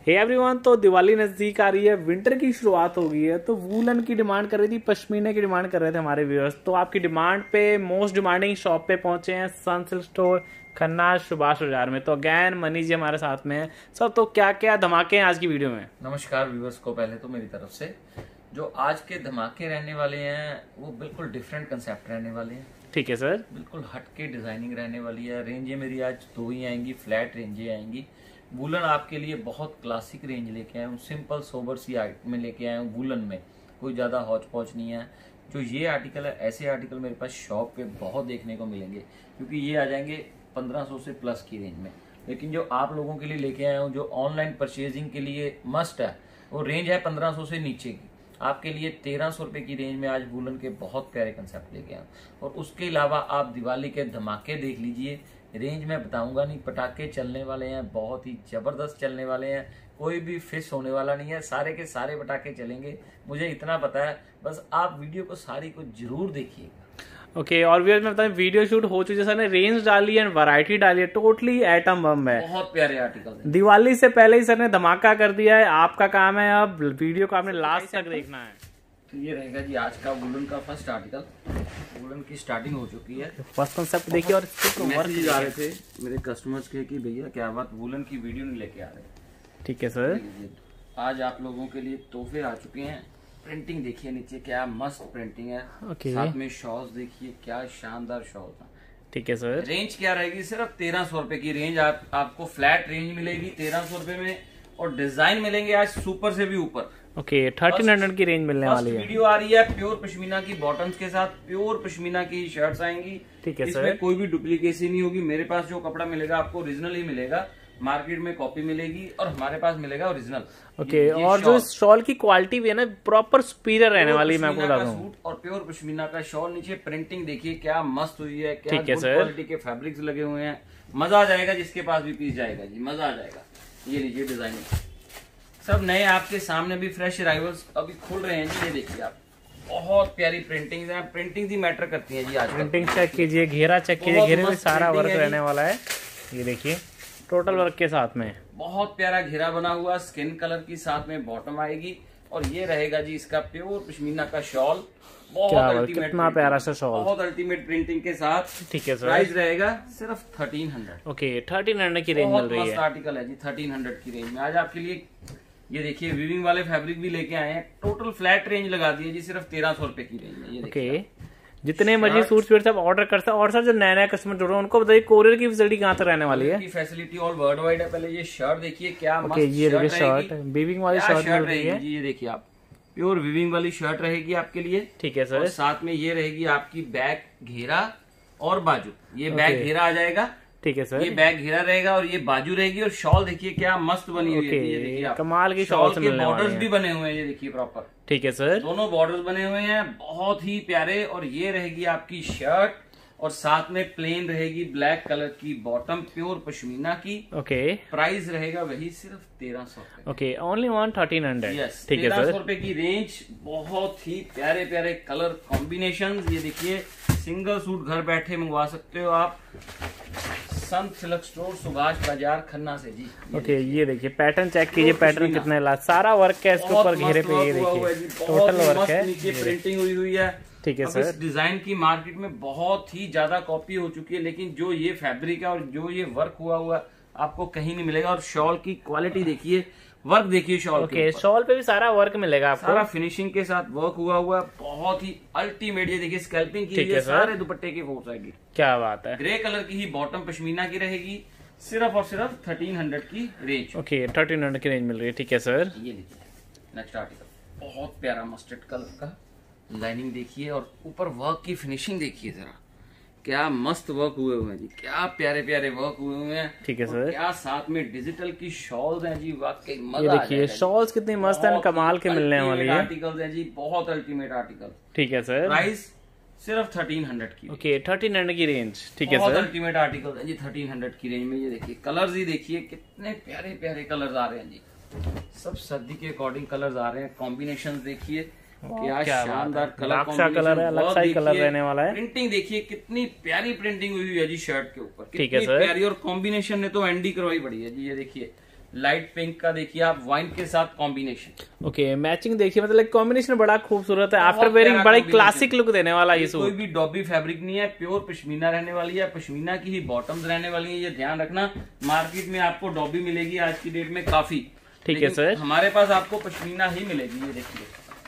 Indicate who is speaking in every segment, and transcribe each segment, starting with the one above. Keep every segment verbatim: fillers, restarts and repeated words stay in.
Speaker 1: Hey everyone, तो दिवाली नजदीक आ रही है, विंटर की शुरुआत हो गई है, तो वूलन की डिमांड कर रही थी, पश्मीने की डिमांड कर रहे थे हमारे व्यूअर्स। तो आपकी डिमांड पे मोस्ट डिमांडिंग शॉप पे पहुंचे हैं Sun Silk Store Khanna Subhash Bazar में। तो अगैन मनी जी हमारे साथ में है। सर, तो क्या क्या धमाके हैं आज की वीडियो में?
Speaker 2: नमस्कार व्यूअर्स को पहले तो मेरी तरफ से जो आज के धमाके रहने वाले हैं वो बिल्कुल डिफरेंट कंसेप्ट रहने वाले हैं।
Speaker 1: ठीक है सर।
Speaker 2: बिल्कुल हटके डिजाइनिंग रहने वाली है। रेंजें मेरी आज दो ही आएंगी, फ्लैट रेंजें आएंगी। वूलन आपके लिए बहुत क्लासिक रेंज लेके आया हूँ, सिंपल सोबर सी आर्ट में लेके आया हूँ। वूलन में कोई ज़्यादा हौच पौच नहीं है। जो ये आर्टिकल है, ऐसे आर्टिकल मेरे पास शॉप पे बहुत देखने को मिलेंगे, क्योंकि ये आ जाएंगे पंद्रह सौ से प्लस की रेंज में। लेकिन जो आप लोगों के लिए लेके आया हूँ, जो ऑनलाइन परचेजिंग के लिए मस्ट है, वो रेंज है पंद्रह सौ से नीचे की। आपके लिए तेरह सौ रुपए की रेंज में आज वूलन के बहुत प्यारे कंसेप्ट लेके आए। और उसके अलावा आप दिवाली के धमाके देख लीजिए। रेंज में बताऊंगा नहीं, पटाखे चलने वाले हैं, बहुत ही जबरदस्त चलने वाले हैं। कोई भी फिश होने वाला नहीं है, सारे के सारे पटाखे चलेंगे, मुझे इतना पता है। बस आप वीडियो को सारी को जरूर देखिएगा।
Speaker 1: ओके okay, और व्यूअर्स मैं बताऊं, वीडियो शूट हो चुकी है, सर ने रेंज डाली है, वैरायटी डाली है, टोटली एटम बम है।
Speaker 2: बहुत प्यारे आर्टिकल है।
Speaker 1: दिवाली से पहले ही सर ने धमाका कर दिया है। आपका काम है अब वीडियो को आपने लास्ट तक देखना है।
Speaker 2: तो ये रहेगा जी आज का वूलन का फर्स्ट आर्टिकल। वूलन की स्टार्टिंग हो चुकी है।
Speaker 1: फर्स्ट कंसेप्ट देखिए। और
Speaker 2: मैसेज आ रहे थे मेरे कस्टमर्स के कि भैया क्या बात वूलन की वीडियो नहीं लेके आ रहे।
Speaker 1: ठीक है सर।
Speaker 2: आज आप लोगों के लिए तोहफे आ चुके हैं। प्रिंटिंग देखिए नीचे, क्या मस्त प्रिंटिंग है।
Speaker 1: okay.
Speaker 2: साथ में शॉल्स देखिए, क्या शानदार शॉल्स है।
Speaker 1: ठीक है सर।
Speaker 2: रेंज क्या रहेगी? सिर्फ तेरह सौ रुपए की रेंज। आप, आपको फ्लैट रेंज मिलेगी तेरह सौ रुपए में, और डिजाइन मिलेंगे आज सुपर से भी ऊपर।
Speaker 1: ओके, थर्टीन हंड्रेड की रेंज मिलने वाली है।
Speaker 2: वीडियो आ रही है प्योर पश्मीना की बॉटम्स के साथ, प्योर पश्मीना की शर्ट्स आएंगी।
Speaker 1: ठीक है
Speaker 2: इसमें
Speaker 1: सर।
Speaker 2: कोई भी डुप्लीकेसी नहीं होगी। मेरे पास जो कपड़ा मिलेगा आपको ओरिजिनल ही मिलेगा। मार्केट में कॉपी मिलेगी और हमारे पास मिलेगा ओरिजिनल।
Speaker 1: ओके, और जो शॉल की क्वालिटी भी है ना, प्रॉपर सुपीरियर रहने वाली है। मैं आपको बता दूं,
Speaker 2: सूट और प्योर पश्मीना का शॉल। नीचे प्रिंटिंग देखिए क्या मस्त हुई है, क्या
Speaker 1: ठीक है
Speaker 2: गुड
Speaker 1: सर।
Speaker 2: क्वालिटी के फैब्रिक्स लगे हुए हैं। मजा आ जाएगा, जिसके पास भी पीस जाएगा जी, मजा आ जाएगा। ये लीजिए डिजाइनिंग सब नए आपके सामने भी फ्रेश अराइवल्स अभी खुल रहे हैं जी। ये देखिए आप, बहुत प्यारी प्रिंटिंग है। प्रिंटिंग ही मैटर करती है जी आज।
Speaker 1: प्रिंटिंग चेक कीजिए, घेरा चेक कीजिए, घेरे में सारा वर्क रहने वाला है। ये देखिए टोटल वर्क के साथ में
Speaker 2: बहुत प्यारा घेरा बना हुआ, स्किन कलर की साथ में बॉटम आएगी। और ये रहेगा जी इसका प्योर पश्मीना का शॉल। बहुत अल्टीमेट,
Speaker 1: कितना प्यारा सा शॉल,
Speaker 2: बहुत अल्टीमेट प्रिंटिंग के साथ।
Speaker 1: ठीक है सर।
Speaker 2: प्राइस रहेगा सिर्फ thirteen hundred.
Speaker 1: Okay, thirteen hundred की रेंज मिल रही है।
Speaker 2: आर्टिकल है जी थर्टीन हंड्रेड की रेंज में। आज आपके लिए ये देखिए वीविंग वाले फैब्रिक भी लेके आए हैं। टोटल फ्लैट रेंज लगा दी है जी सिर्फ तेरह सौ रुपए की रेंज में। ये
Speaker 1: ओके, जितने मर्जी सूट स्वेट सब ऑर्डर कर सकते। और सर जो नए नए कस्टमर जुड़ रहे हैं उनको बताइए कोरियर की फैसिलिटी कहाँ तक रहने वाली है?
Speaker 2: की फैसिलिटी ऑल वर्ल्ड वाइड है। पहले ये शर्ट देखिए क्या मस्त
Speaker 1: okay, ये शर्ट, शर्ट वीविंग वाली शर्ट मिल रही है
Speaker 2: जी। ये देखिए आप, प्योर वीविंग वाली शर्ट रहेगी आपके लिए।
Speaker 1: ठीक है सर।
Speaker 2: और साथ में ये रहेगी आपकी बैक घेरा और बाजू। ये बैक घेरा आ जाएगा।
Speaker 1: ठीक है सर।
Speaker 2: ये बैक घेरा रहेगा और ये बाजू रहेगी। और शॉल देखिए क्या मस्त बनी हुई है। ये देखिए आप,
Speaker 1: कमाल की शॉल के
Speaker 2: बॉर्डर्स भी बने हुए हैं। ये देखिए प्रॉपर।
Speaker 1: ठीक है सर।
Speaker 2: दोनों बॉर्डर्स बने हुए हैं, बहुत ही प्यारे। और ये रहेगी आपकी शर्ट, और साथ में प्लेन रहेगी ब्लैक कलर की बॉटम, प्योर पश्मीना की।
Speaker 1: ओके,
Speaker 2: प्राइस रहेगा वही सिर्फ तेरह सौ रुपए।
Speaker 1: Okay, only one thirteen hundred.
Speaker 2: Yes,
Speaker 1: ठीक है सर।
Speaker 2: तेरह सौ रुपए की रेंज। बहुत ही प्यारे प्यारे कलर कॉम्बिनेशन। ये देखिए, सिंगल सूट घर बैठे मंगवा सकते हो आप संत सिल्क स्टोर सुभाष बाजार खन्ना से जी।
Speaker 1: ओके, ये देखिए पैटर्न चेक कीजिए, पैटर्न कितने ला सारा वर्क है इसके ऊपर, घेरे पे ये देखिए टोटल वर्क है।
Speaker 2: नीचे प्रिंटिंग हुई हुई है।
Speaker 1: ठीक है सर।
Speaker 2: इस डिजाइन की मार्केट में बहुत ही ज्यादा कॉपी हो चुकी है, लेकिन जो ये फैब्रिक है और जो ये वर्क हुआ हुआ आपको कहीं नहीं मिलेगा। और शॉल की क्वालिटी देखिए, वर्क देखिए शॉल
Speaker 1: के ऊपर। शॉल पे भी सारा वर्क मिलेगा आपको,
Speaker 2: सारा फिनिशिंग के साथ वर्क हुआ हुआ, बहुत ही अल्टीमेट। ये देखिए स्कैल्पिंग की है, सारे दुपट्टे की फोर्स आएगी।
Speaker 1: क्या बात है।
Speaker 2: ग्रे कलर की ही बॉटम पश्मीना की रहेगी, सिर्फ और सिर्फ थर्टीन हंड्रेड की रेंज।
Speaker 1: ओके, थर्टीन हंड्रेड की रेंज मिल रही है। ठीक है सर।
Speaker 2: ये देखिए नेक्स्ट आर्टिकल, बहुत प्यारा मस्टर्ड कलर का। लाइनिंग देखिए और ऊपर वर्क की फिनिशिंग देखिए जरा, क्या मस्त वर्क हुए हुए हैं जी, क्या प्यारे प्यारे वर्क हुए हुए हैं।
Speaker 1: ठीक है सर।
Speaker 2: क्या साथ में डिजिटल की शॉल्स हैं जी, वाकई मजा
Speaker 1: ये देखिए शॉल्स कितनी मस्त है, कमाल के मिलने वाली है।
Speaker 2: आर्टिकल्स हैं जी, बहुत अल्टीमेट आर्टिकल।
Speaker 1: ठीक है सर।
Speaker 2: प्राइस सिर्फ थर्टीन हंड्रेड की।
Speaker 1: ओके, थर्टीन हंड्रेड की रेंज। ठीक है
Speaker 2: सर।
Speaker 1: बहुत
Speaker 2: अल्टीमेट आर्टिकल है जी थर्टीन हंड्रेड की रेंज में। ये देखिए कलर्स ही देखिए, कितने प्यारे प्यारे कलर्स आ रहे हैं जी। सब सर्दी के अकॉर्डिंग कलर्स आ रहे हैं। कॉम्बिनेशन देखिए क्या शानदार कलर
Speaker 1: कलर है, अलग सा ही कलर रहने वाला है।
Speaker 2: प्रिंटिंग देखिए कितनी प्यारी प्रिंटिंग हुई है जी शर्ट के ऊपर,
Speaker 1: ठीक है
Speaker 2: कितनी
Speaker 1: सर।
Speaker 2: प्यारी। और कॉम्बिनेशन ने तो एंडी करवाई पड़ी है जी। ये देखिए लाइट पिंक का देखिए आप वाइन के साथ कॉम्बिनेशन।
Speaker 1: ओके, मैचिंग देखिए, मतलब कॉम्बिनेशन बड़ा खूबसूरत है। आफ्टर वेयरिंग बड़ा क्लासिक लुक देने वाला ये सूट।
Speaker 2: कोई भी डॉबी फैब्रिक नहीं है, प्योर पश्मीना रहने वाली है, पश्मीना की ही बॉटम्स रहने वाली है, ये ध्यान रखना। मार्केट में आपको डॉबी मिलेगी आज की डेट में काफी,
Speaker 1: ठीक है सर,
Speaker 2: हमारे पास आपको पश्मीना ही मिलेगी। ये देखिए,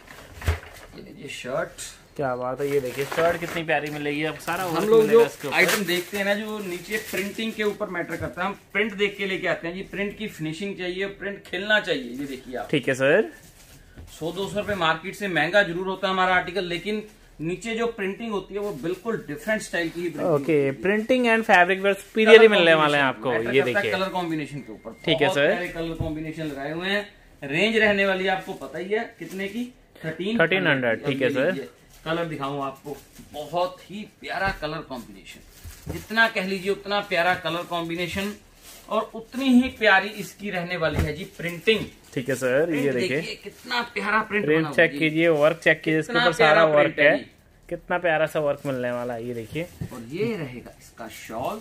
Speaker 2: ये देखिए शर्ट,
Speaker 1: क्या बात है। ये देखिए शर्ट कितनी प्यारी मिलेगी। अब सारा
Speaker 2: हम लोग जो आइटम देखते हैं ना, जो नीचे प्रिंटिंग के ऊपर मैटर करता है, हम प्रिंट देख के लेके आते हैं जी। प्रिंट की फिनिशिंग चाहिए, प्रिंट खिलना चाहिए। ये देखिए आप,
Speaker 1: ठीक है सर,
Speaker 2: सौ दो सौ रुपए मार्केट से महंगा जरूर होता है हमारा आर्टिकल, लेकिन नीचे जो प्रिंटिंग होती है वो बिल्कुल डिफरेंट स्टाइल की ही।
Speaker 1: Okay, printing and fabric wear superior ही मिलने वाले हैं आपको। ये देखिए
Speaker 2: कलर कॉम्बिनेशन के ऊपर,
Speaker 1: ठीक है सर,
Speaker 2: कलर कॉम्बिनेशन लगाए हुए हैं। रेंज रहने वाली है आपको पता ही है कितने की, थर्टीन
Speaker 1: थर्टीन हंड्रेड ठीक है सर।
Speaker 2: कलर दिखाऊं आपको, बहुत ही प्यारा कलर कॉम्बिनेशन, जितना कह लीजिए उतना प्यारा कलर कॉम्बिनेशन, और उतनी ही प्यारी इसकी रहने वाली है जी प्रिंटिंग।
Speaker 1: ठीक है सर, ये देखिए
Speaker 2: कितना प्यारा प्रिंट,
Speaker 1: प्रिंट चेक कीजिए, वर्क चेक कीजिए, इसके ऊपर सारा वर्क है, कितना प्यारा सा वर्क मिलने वाला है। ये देखिए,
Speaker 2: और ये रहेगा इसका शॉल,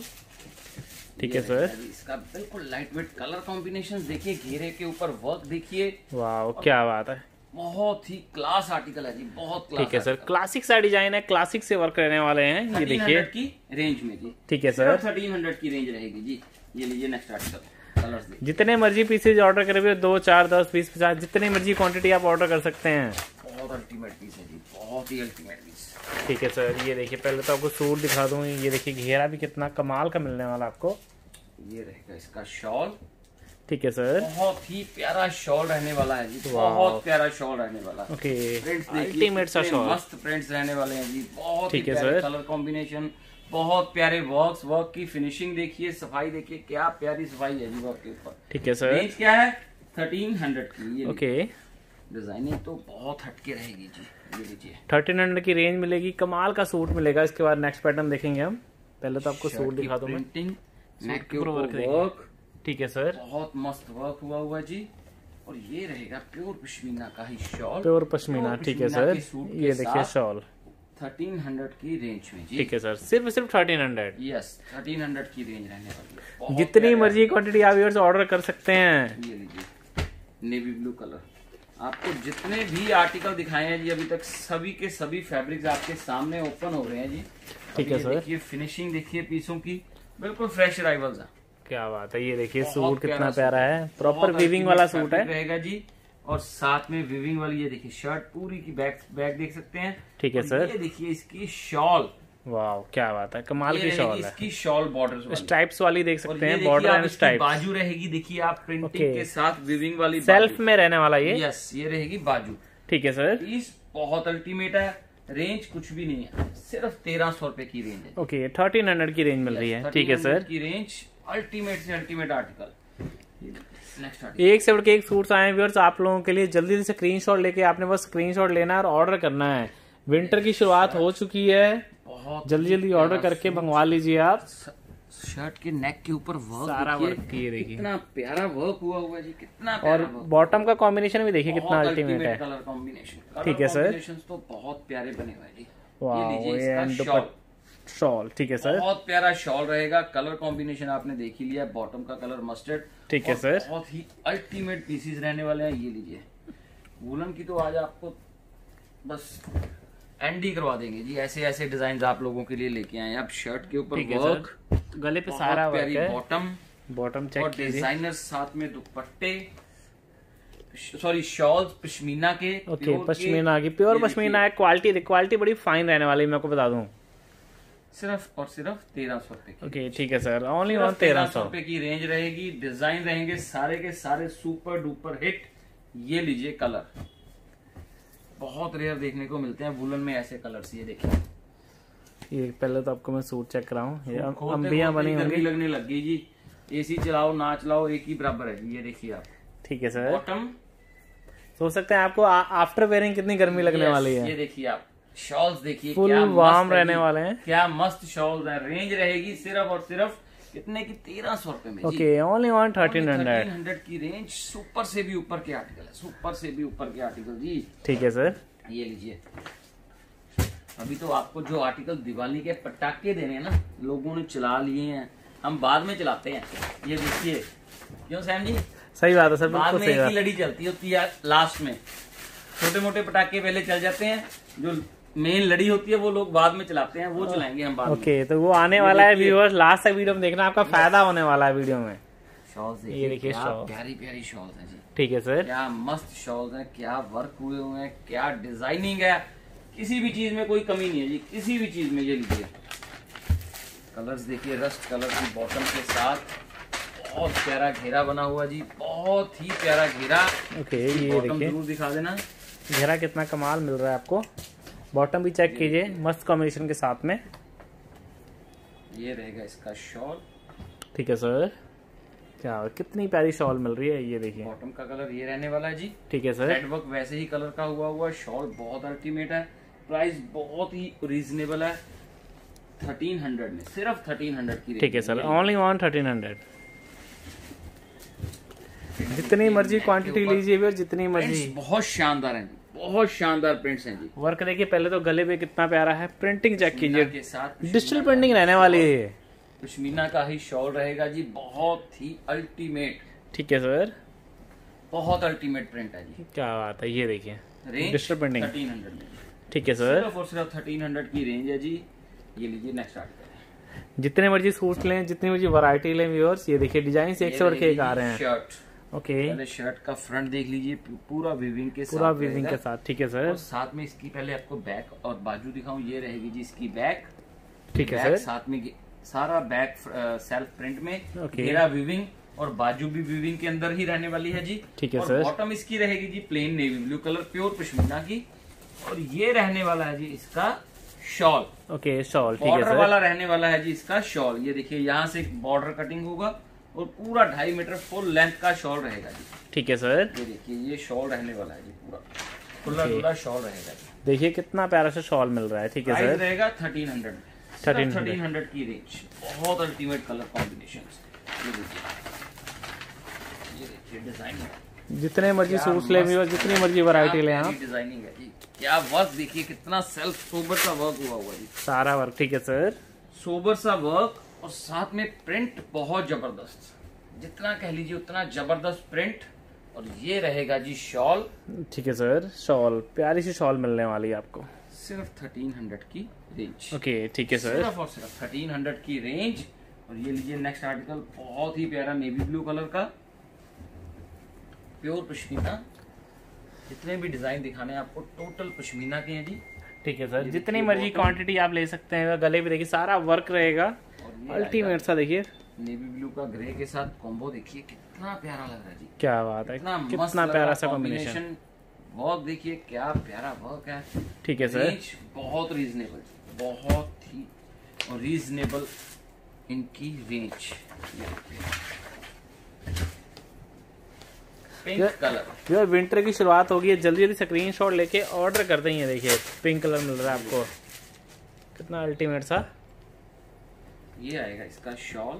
Speaker 1: ठीक है सर,
Speaker 2: इसका बिल्कुल लाइट वेट कलर कॉम्बिनेशन देखिए, घेरे के ऊपर वर्क देखिए,
Speaker 1: वाह क्या बात है,
Speaker 2: बहुत ही क्लास आर्टिकल है जी, बहुत क्लास।
Speaker 1: ठीक है सर, क्लासिक सा डिजाइन है, क्लासिक से वर्क रहने वाले हैं। ये देखिए
Speaker 2: की रेंज में जी,
Speaker 1: ठीक है सर,
Speaker 2: थर्टीन हंड्रेड की रेंज रहेगी जी। ये लीजिए नेक्स्ट आर्टिकल, कलर्स देखिए,
Speaker 1: जितने मर्जी पीसेज ऑर्डर करेंगे, दो चार दस बीस पचास जितनी मर्जी क्वांटिटी आप ऑर्डर कर सकते हैं।
Speaker 2: बहुत अल्टीमेट पीस है जी, बहुत ही अल्टीमेट पीस।
Speaker 1: ठीक है सर, ये देखिए, पहले तो आपको सूट दिखा दूं। ये देखिए घेरा भी कितना कमाल का मिलने वाला आपको।
Speaker 2: ये रहेगा इसका शॉल,
Speaker 1: ठीक है सर,
Speaker 2: बहुत ही प्यारा शॉल रहने वाला है जी, बहुत प्यारा शॉल रहने वाला है।
Speaker 1: ओके,
Speaker 2: प्रिंट्स
Speaker 1: अल्टीमेट सा शॉल,
Speaker 2: मस्त प्रिंट्स रहने वाले हैं जी, बहुत
Speaker 1: ठीक
Speaker 2: ही
Speaker 1: है
Speaker 2: प्यारे
Speaker 1: सर,
Speaker 2: कलर कॉम्बिनेशन, बहुत प्यारे वर्क्स, वर्क की फिनिशिंग देखिए, सफाई देखिए, क्या प्यारी सफाई है जी वर्क के ऊपर।
Speaker 1: ठीक है सर,
Speaker 2: रेंज क्या है, थर्टीन हंड्रेड की। ये
Speaker 1: ओके,
Speaker 2: डिजाइनिंग तो बहुत हटके रहेगी जी। ये लीजिए,
Speaker 1: थर्टीन हंड्रेड की रेंज मिलेगी, कमाल का सूट मिलेगा। इसके बाद नेक्स्ट पैटर्न देखेंगे हम। पहले तो आपको सूट दिखा दूं मैं,
Speaker 2: प्रिंटिंग, नेक के
Speaker 1: ऊपर
Speaker 2: ऊपर
Speaker 1: वर्क,
Speaker 2: वर्क,
Speaker 1: ठीक है सर,
Speaker 2: बहुत मस्त वर्क हुआ हुआ जी। और ये रहेगा प्योर पश्मीना का ही शॉल,
Speaker 1: प्योर पश्मीना, ठीक है सर। ये देखिए शॉल
Speaker 2: थर्टीन हंड्रेड की रेंज में जी,
Speaker 1: ठीक है सर, सिर्फ सिर्फ thirteen hundred
Speaker 2: yes, thirteen hundred की रेंज रहने वाली है।
Speaker 1: जितनी मर्जी क्वांटिटी आप व्यूअर्स ऑर्डर कर सकते हैं।
Speaker 2: ये लीजिए नेवी ब्लू कलर, आपको जितने भी आर्टिकल दिखाए हैं जी अभी तक, सभी के सभी फैब्रिक्स आपके सामने ओपन हो रहे हैं जी।
Speaker 1: ठीक है सर,
Speaker 2: देखिए फिनिशिंग देखिए पीसों की, बिल्कुल फ्रेश अराइवल्स है,
Speaker 1: क्या बात है। ये देखिए सूट कितना प्यारा है, प्रॉपर वीविंग वाला सूट है
Speaker 2: रहेगा जी, और साथ में वीविंग वाली ये देखिए शर्ट पूरी की बैक बैक देख सकते हैं,
Speaker 1: ठीक है सर।
Speaker 2: ये देखिए इसकी शॉल,
Speaker 1: वाह क्या बात है, कमाल की शॉल है,
Speaker 2: इसकी शॉल बॉर्डर
Speaker 1: स्ट्राइप्स वाली देख सकते हैं, बॉर्डर एंड स्ट्राइप्स।
Speaker 2: बाजू रहेगी देखिए आप प्रिंटिंग के साथ वीविंग वाली,
Speaker 1: सेल्फ में रहने वाला ये,
Speaker 2: यस, ये रहेगी बाजू,
Speaker 1: ठीक है सर।
Speaker 2: पीस बहुत अल्टीमेट है, रेंज कुछ भी नहीं है, सिर्फ तेरह सौ रुपए की रेंज है।
Speaker 1: ओके, थर्टीन हंड्रेड की रेंज मिल रही है, ठीक है सर,
Speaker 2: की रेंज अल्टीमेट से अल्टीमेट आर्टिकल।
Speaker 1: एक से बढ़ के एक सूट्स आए व्यूअर्स आप लोगों के लिए, जल्दी से स्क्रीनशॉट लेके आपने बस स्क्रीनशॉट लेना है और ऑर्डर करना है। विंटर की शुरुआत हो चुकी है,
Speaker 2: बहुत
Speaker 1: जल्दी जल्दी ऑर्डर करके मंगवा लीजिए आप।
Speaker 2: शर्ट के नेक के ऊपर वर्क,
Speaker 1: सारा वर्क किए देखिए,
Speaker 2: कितना प्यारा वर्क हुआ हुआ है जी, कितना प्यारा,
Speaker 1: और बॉटम का कॉम्बिनेशन भी देखिए कितना अल्टीमेट है,
Speaker 2: कलर कॉम्बिनेशन,
Speaker 1: ठीक है सर,
Speaker 2: तो बहुत प्यारे बने हुए हैं जी।
Speaker 1: वाह, शॉल, ठीक है सर,
Speaker 2: बहुत प्यारा शॉल रहेगा, कलर कॉम्बिनेशन आपने देख ही लिया, बॉटम का कलर मस्टर्ड,
Speaker 1: ठीक है सर,
Speaker 2: बहुत ही अल्टीमेट पीसेस रहने वाले हैं। ये लीजिए, वुलन की तो आज आपको बस एंड ही करवा देंगे जी, ऐसे ऐसे डिजाइन आप लोगों के लिए लेके आए हैं। आप शर्ट के ऊपर वर्क,
Speaker 1: गले पे सारा वर्क है,
Speaker 2: बॉटम
Speaker 1: बॉटम चेक
Speaker 2: और डिजाइनर साथ में दुपट्टे, सॉरी शॉल्स पश्मीना के,
Speaker 1: ओके पश्मीना की, प्योर पश्मीना है, क्वालिटी क्वालिटी बड़ी फाइन रहने वाली है, मैं आपको बता दूं,
Speaker 2: सिर्फ और सिर्फ तेरह सौ रुपए की।
Speaker 1: ओके ठीक है सर, ओनली वन तेरह सौ
Speaker 2: रुपए की रेंज रहेगी, डिजाइन रहेंगे सारे के सारे सुपर डुपर हिट। ये लीजिए कलर, बहुत रेयर देखने को मिलते हैं वुलन में ऐसे कलर्स, ये देखिए।
Speaker 1: ये पहले तो आपको मैं सूट चेक कराऊं, ये अंबियां बनी होंगी,
Speaker 2: लगने लग गई जी, एसी चलाओ ना चलाओ एक ही बराबर है जी। ये देखिए आप,
Speaker 1: ठीक है सर,
Speaker 2: बॉटम
Speaker 1: सोच सकते हैं आपको आफ्टर वेयरिंग कितनी गर्मी लगने वाली है।
Speaker 2: ये देखिए आप, शॉल्स देखिए
Speaker 1: फुल वार्म रहने वाले हैं,
Speaker 2: क्या मस्त शॉल्स है। रेंज रहेगी सिर्फ और सिर्फ कितने की, तेरह सौ रुपए में।
Speaker 1: Okay, only one thirteen hundred
Speaker 2: hundred की रेंज, सुपर से भी ऊपर के आर्टिकल है, सुपर से भी ऊपर के आर्टिकल जी।
Speaker 1: ठीक है सर,
Speaker 2: ये लीजिए, अभी तो आपको जो आर्टिकल दिवाली के पटाखे देने हैं ना, लोगों ने चला लिए हैं, हम बाद में चलाते हैं। ये देखिए, क्यों सैम जी,
Speaker 1: सही बात है सर,
Speaker 2: बाद
Speaker 1: बिल्कुल
Speaker 2: में
Speaker 1: सही
Speaker 2: एक ही
Speaker 1: बात।
Speaker 2: लड़ी चलती होती है लास्ट में। छोटे मोटे पटाखे पहले चल जाते हैं, जो मेन लड़ी होती है वो लोग बाद में चलाते हैं, वो चलाएंगे हम बाद में।
Speaker 1: ओके, तो वो आने वाला है व्यूअर्स, लास्ट तक वीडियो में देखना, आपका फायदा होने वाला है वीडियो में।
Speaker 2: शॉल्स
Speaker 1: ये देखिए
Speaker 2: क्या
Speaker 1: शॉल।
Speaker 2: प्यारी प्यारी शॉल्स हैं जी,
Speaker 1: ठीक है सर।
Speaker 2: क्या मस्त शॉल्स हैं, क्या वर्क हुए हुए हैं, क्या डिजाइनिंग है, किसी भी चीज में कोई कमी नहीं है जी, किसी भी चीज में। ये लीजिए कलर्स देखिए, रस्ट कलर की बॉटम के साथ, बहुत प्यारा घेरा बना हुआ जी, बहुत ही प्यारा घेरा।
Speaker 1: ओके, ये
Speaker 2: बॉटम
Speaker 1: देखिए
Speaker 2: जरूर दिखा देना,
Speaker 1: घेरा कितना कमाल मिल रहा है आपको। बॉटम भी चेक कीजिए, मस्त कॉम्बिनेशन के साथ में।
Speaker 2: ये रहेगा इसका शॉल।
Speaker 1: ठीक है सर, क्या कितनी प्यारी शॉल मिल रही है, ये देखिए।
Speaker 2: बॉटम का कलर ये रहने वाला है जी,
Speaker 1: ठीक है सर।
Speaker 2: थ्रेड वर्क वैसे ही कलर का हुआ हुआ। शॉल बहुत अल्टीमेट है, प्राइस बहुत ही रीजनेबल है, थर्टीन हंड्रेड में, सिर्फ थर्टीन हंड्रेड की।
Speaker 1: ठीक है sir, only one thirteen hundred. जितनी मर्जी क्वांटिटी लीजिए भी और जितनी मर्जी।
Speaker 2: बहुत शानदार है, बहुत शानदार प्रिंट्स हैं जी।
Speaker 1: वर्क देखिए, पहले तो गले पे कितना प्यारा है, प्रिंटिंग चेक कीजिए,
Speaker 2: के साथ
Speaker 1: डिजिटल प्रिंटिंग रहने वाली है।
Speaker 2: पश्मीना का ही शॉल रहेगा जी, बहुत ही अल्टीमेट।
Speaker 1: ठीक है सर,
Speaker 2: बहुत अल्टीमेट प्रिंट है जी।
Speaker 1: क्या बात है, ये देखिए
Speaker 2: range
Speaker 1: digital printing.
Speaker 2: Thirteen hundred में,
Speaker 1: ठीक है सर,
Speaker 2: सिर्फ और सिर्फ थर्टीन हंड्रेड की रेंज है जी। ये लीजिए नेक्स्ट आर्टिकल,
Speaker 1: जितने मर्जी सूट लें, जितनी मर्जी वैरायटी लें व्यूअर्स, ये देखिए डिजाइन एक से बढ़ के एक आ रहे हैं।
Speaker 2: शर्ट,
Speaker 1: ओके,
Speaker 2: पहले शर्ट का फ्रंट देख लीजिए, पूरा विविंग के साथ,
Speaker 1: पूरा वीविंग के साथ। ठीक है
Speaker 2: और
Speaker 1: सर,
Speaker 2: साथ में इसकी पहले आपको बैक और बाजू दिखाऊं। ये रहेगी जी इसकी बैक।
Speaker 1: ठीक है
Speaker 2: बैक
Speaker 1: सर।
Speaker 2: साथ में गे- सारा बैक सेल्फ प्रिंट में,
Speaker 1: ओके।
Speaker 2: घेरा विविंग और बाजू भी विविंग के अंदर ही रहने वाली है जी।
Speaker 1: ठीक है
Speaker 2: और
Speaker 1: सर।
Speaker 2: बॉटम इसकी रहेगी जी plain navy blue colour, pure pashmina की। और ये रहने वाला है जी इसका शॉल,
Speaker 1: ओके शॉल। ठीक है
Speaker 2: बॉर्डर
Speaker 1: सर,
Speaker 2: वाला रहने वाला है जी इसका शॉल। ये देखिए यहाँ से बॉर्डर कटिंग होगा और पूरा ढाई मीटर फुल लेंथ का शॉल रहेगा जी।
Speaker 1: ठीक है सर।
Speaker 2: ये देखिए ये शॉल रहने वाला है जी, पूरा खुला
Speaker 1: Okay.
Speaker 2: खुला शॉल रहेगा जी।
Speaker 1: देखिए कितना प्यारा सा शॉल मिल रहा है। ठीक है
Speaker 2: प्राइस
Speaker 1: सर,
Speaker 2: रहेगा थर्टीन हंड्रेड में,
Speaker 1: थर्टीन
Speaker 2: थर्टीन हंड्रेड की रेंज। बहुत अल्टीमेट कलर कॉम्बिनेशन। ये देखिए, ये देखिए डिजाइन,
Speaker 1: जितने मर्जी सूट ले व्यूअर्स, जितनी मर्जी वैरायटी लें आप।
Speaker 2: डिजाइनिंग है जी, क्या वर्क देखिए, कितना सेल्फ सोबर सा वर्क हुआ हुआ जी,
Speaker 1: सारा वर्क। ठीक है सर,
Speaker 2: सोबर सा वर्क और साथ में प्रिंट बहुत जबरदस्त, जितना कह लीजिए उतना जबरदस्त प्रिंट। और ये रहेगा जी शॉल।
Speaker 1: ठीक है सर, शॉल प्यारी सी शॉल मिलने वाली है आपको,
Speaker 2: सिर्फ थर्टीन हंड्रेड की रेंज।
Speaker 1: ओके ठीक है सर।
Speaker 2: सिर्फ और सिर्फ थर्टीन हंड्रेड की रेंज। और ये लीजिए नेक्स्ट आर्टिकल, बहुत ही प्यारा नेवी ब्लू कलर का, प्योर पश्मीना। जितने भी डिजाइन दिखाने हैं आपको टोटल पश्मीना के हैं जी।
Speaker 1: ठीक है सर, जितनी मर्जी क्वांटिटी आप ले सकते हैं। गले भी देखिए सारा वर्क रहेगा,
Speaker 2: और
Speaker 1: अल्टीमेट सा। देखिए
Speaker 2: नेवी ब्लू का ग्रे के साथ कॉम्बो, देखिए कितना प्यारा लग रहा है जी,
Speaker 1: क्या बात है,
Speaker 2: कितना मस्त
Speaker 1: कितना
Speaker 2: लग
Speaker 1: प्यारा
Speaker 2: रहा
Speaker 1: सा कॉम्बिनेशन।
Speaker 2: कॉम्बिनेशन। वर्क देखिए क्या प्यारा वर्क है।
Speaker 1: ठीक है सर,
Speaker 2: रेंज बहुत रीजनेबल, बहुत ही रीजनेबल इनकी रेंज। पिंक कलर,
Speaker 1: जो विंटर की शुरुआत होगी है, जल्दी जल्दी स्क्रीनशॉट लेके ऑर्डर कर देंगे। देखिए पिंक कलर मिल रहा है आपको, कितना अल्टीमेट सा।
Speaker 2: ये आएगा इसका शॉल,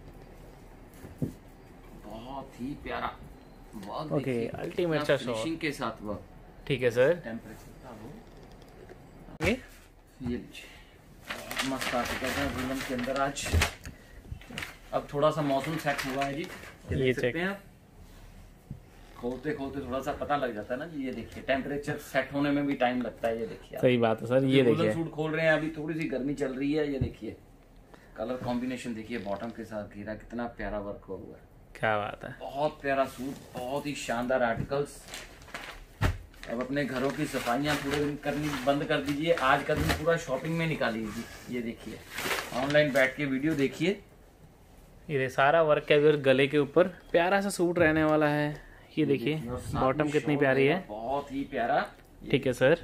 Speaker 2: बहुत ही प्यारा वर्क।
Speaker 1: ओके, अल्टीमेट सा शॉल
Speaker 2: फिनिशिंग के साथ वर्क।
Speaker 1: ठीक है सर।
Speaker 2: टेम्परेचर का वो
Speaker 1: ये
Speaker 2: ये लीजिए, बहुत मस्त आर्टिकल है वुलन के अंदर आज। अब थोड़ा सा मौसम सेट हुआ है जी, ये
Speaker 1: ये
Speaker 2: देख
Speaker 1: check।
Speaker 2: सकते हैं आप। खोलते खोलते थोड़ा सा पता लग जाता है ना जी। ये देखिए टेम्परेचर सेट होने में भी टाइम लगता है। ये देखिए आप।
Speaker 1: सही बात है सर, ये
Speaker 2: वुलन
Speaker 1: देखिए
Speaker 2: सूट खोल रहे हैं, अभी थोड़ी सी गर्मी चल रही है। ये देखिए कलर कॉम्बिनेशन देखिए, बॉटम के साथ घेरा, कितना प्यारा वर्क हुआ हुआ है।
Speaker 1: क्या बात है।
Speaker 2: बहुत प्यारा सूट, बहुत ही शानदार आर्टिकल्स। अब अपने घरों की सफाइयां पूरे दिन करनी बंद कर दीजिए, आज का दिन पूरा शॉपिंग में निकाल लीजिए। ये देखिए ऑनलाइन बैठ के वीडियो देखिए,
Speaker 1: ये सारा वर्क है फिर गले के ऊपर, प्यारा सा सूट रहने वाला है। ये देखिए
Speaker 2: और साथ
Speaker 1: बॉटम
Speaker 2: में
Speaker 1: कितनी
Speaker 2: शॉल
Speaker 1: प्यारी
Speaker 2: रहेगा,
Speaker 1: है।
Speaker 2: बहुत ही प्यारा।
Speaker 1: ठीक है सर,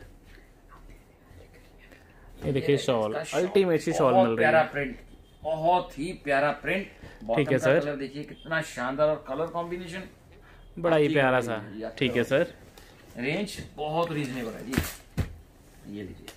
Speaker 1: ये देखिए शॉल,
Speaker 2: इसका
Speaker 1: अल्टीमेट सी शॉल
Speaker 2: बहुत
Speaker 1: मिल रही
Speaker 2: प्यारा
Speaker 1: है।
Speaker 2: प्रिंट, बहुत ही प्यारा प्रिंट।
Speaker 1: ठीक है
Speaker 2: बॉटम का
Speaker 1: सर।
Speaker 2: कलर देखिए कितना शानदार और कलर कॉम्बिनेशन
Speaker 1: बड़ा ही
Speaker 2: आपकी
Speaker 1: प्यारा
Speaker 2: गाड़ी
Speaker 1: सा।
Speaker 2: है, ये
Speaker 1: ठीक है
Speaker 2: आपका
Speaker 1: सर,
Speaker 2: रेंज बहुत रीजनेबल है जी। ये लीजिए,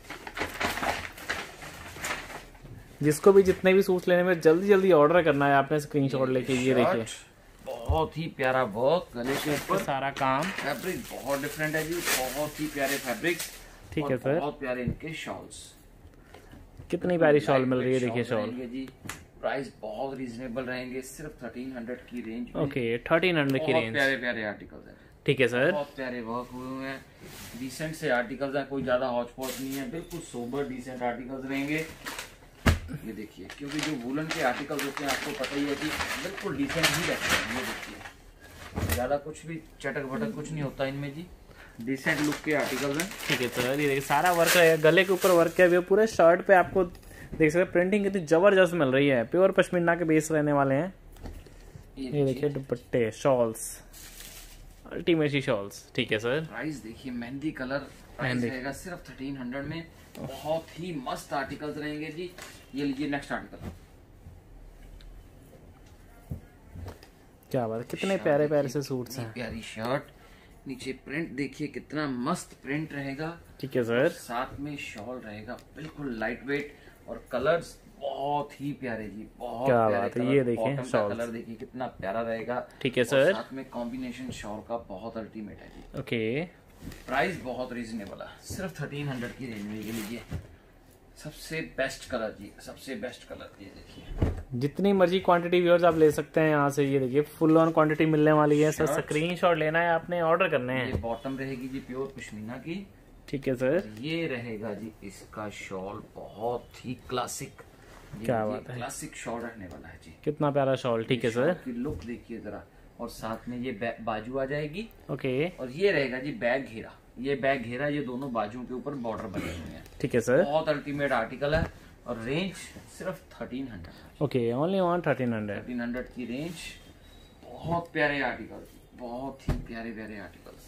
Speaker 1: जिसको भी जितने भी सूट लेने में जल्दी जल्दी ऑर्डर करना है आपने स्क्रीनशॉट लेके। ये देखिए
Speaker 2: शर्ट, बहुत ही प्यारा वर्क गले के ऊपर,
Speaker 1: सारा काम।
Speaker 2: फैब्रिक बहुत डिफरेंट है जी, बहुत ही प्यारे फैब्रिक।
Speaker 1: ठीक है सर,
Speaker 2: बहुत प्यारे इनके शॉल्स,
Speaker 1: कितनी प्यारी शॉल मिल रही है। देखिए शॉल,
Speaker 2: जी प्राइस बहुत रीजनेबल रहेंगे, सिर्फ थर्टीन हंड्रेड की रेंज में।
Speaker 1: ओके, थर्टीन हंड्रेड की
Speaker 2: बहुत
Speaker 1: रेंज।
Speaker 2: प्यारे प्यारे आर्टिकल्स हैं,
Speaker 1: ठीक है सर।
Speaker 2: बहुत प्यारे वर्क हुए हुए हैं, डिसेंट से आर्टिकल्स हैं, कोई ज्यादा हॉच पॉच नहीं है, बिल्कुल सोबर डिसेंट आर्टिकल्स रहेंगे। ये देखिए, क्योंकि जो वूलन के आर्टिकल्स होते हैं आपको पता ही है कि बिल्कुल डिसेंट ही रहते हैं। ये देखिए, ज्यादा कुछ भी चटक भटक कुछ नहीं होता इनमें जी, डिसेंट लुक के आर्टिकल्स हैं।
Speaker 1: ठीक है सर, ये देखिए सारा वर्क है, गले के ऊपर वर्क है, पूरे शर्ट पे आपको देख सकते हैं प्रिंटिंग कितनी जबरदस्त मिल रही है, प्योर पश्मीना के बेस रहने वाले हैं। ये देखिए दुपट्टे, शॉल्स, अल्टीमेट शॉल्स। ठीक है सर।
Speaker 2: प्राइस देखिए, मेहंदी कलर प्राइस रहेगा सिर्फ थर्टीन हंड्रेड में, बहुत ही मस्त आर्टिकल्स रहेंगे जी। ये लीजिए नेक्स्ट आर्टिकल,
Speaker 1: क्या बात है, कितने प्यारे प्यारे से सूट्स हैं।
Speaker 2: प्यारी शर्ट, नीचे प्रिंट देखिए कितना मस्त प्रिंट रहेगा।
Speaker 1: ठीक है सर।
Speaker 2: साथ में शॉल रहेगा बिल्कुल लाइट वेट, और कलर्स बहुत ही प्यारे जी, बहुत
Speaker 1: क्या
Speaker 2: प्यारे
Speaker 1: बात है।
Speaker 2: कलर।
Speaker 1: ये देखिए
Speaker 2: शॉल कलर देखिए कितना प्यारा रहेगा।
Speaker 1: ठीक है सर।
Speaker 2: साथ में कॉम्बिनेशन शॉल का बहुत अल्टीमेट है जी।
Speaker 1: ओके,
Speaker 2: प्राइस बहुत रीजनेबल है, सिर्फ थर्टीन हंड्रेड की रेंज में। ये लीजिए, सबसे बेस्ट कलर जी, सबसे बेस्ट कलर। ये देखिए,
Speaker 1: जितनी मर्जी क्वांटिटी व्यूअर्स आप ले सकते हैं यहाँ से। ये देखिए फुल ऑन क्वांटिटी मिलने वाली है सर, स्क्रीनशॉट लेना है आपने, ऑर्डर करने हैं।
Speaker 2: ये बॉटम रहेगी जी प्योर पश्मीना की।
Speaker 1: ठीक है सर।
Speaker 2: ये रहेगा जी इसका शॉल, बहुत ही क्लासिक,
Speaker 1: क्या बात है,
Speaker 2: क्लासिक शॉल रहने वाला है जी।
Speaker 1: कितना प्यारा शॉल। ठीक है सर।
Speaker 2: की लुक देखिए जरा, और साथ में ये बाजू आ जाएगी।
Speaker 1: ओके,
Speaker 2: और ये रहेगा जी बैग घेरा, ये बैग घेरा, ये दोनों बाजुओं के ऊपर बॉर्डर बने हुए हैं।
Speaker 1: ठीक है सर।
Speaker 2: बहुत अल्टीमेट आर्टिकल है, और रेंज सिर्फ thirteen hundred.
Speaker 1: Okay, only one thirteen hundred.
Speaker 2: Thirteen hundred की रेंज, बहुत प्यारे आर्टिकल, बहुत ही प्यारे प्यारे आर्टिकल्स।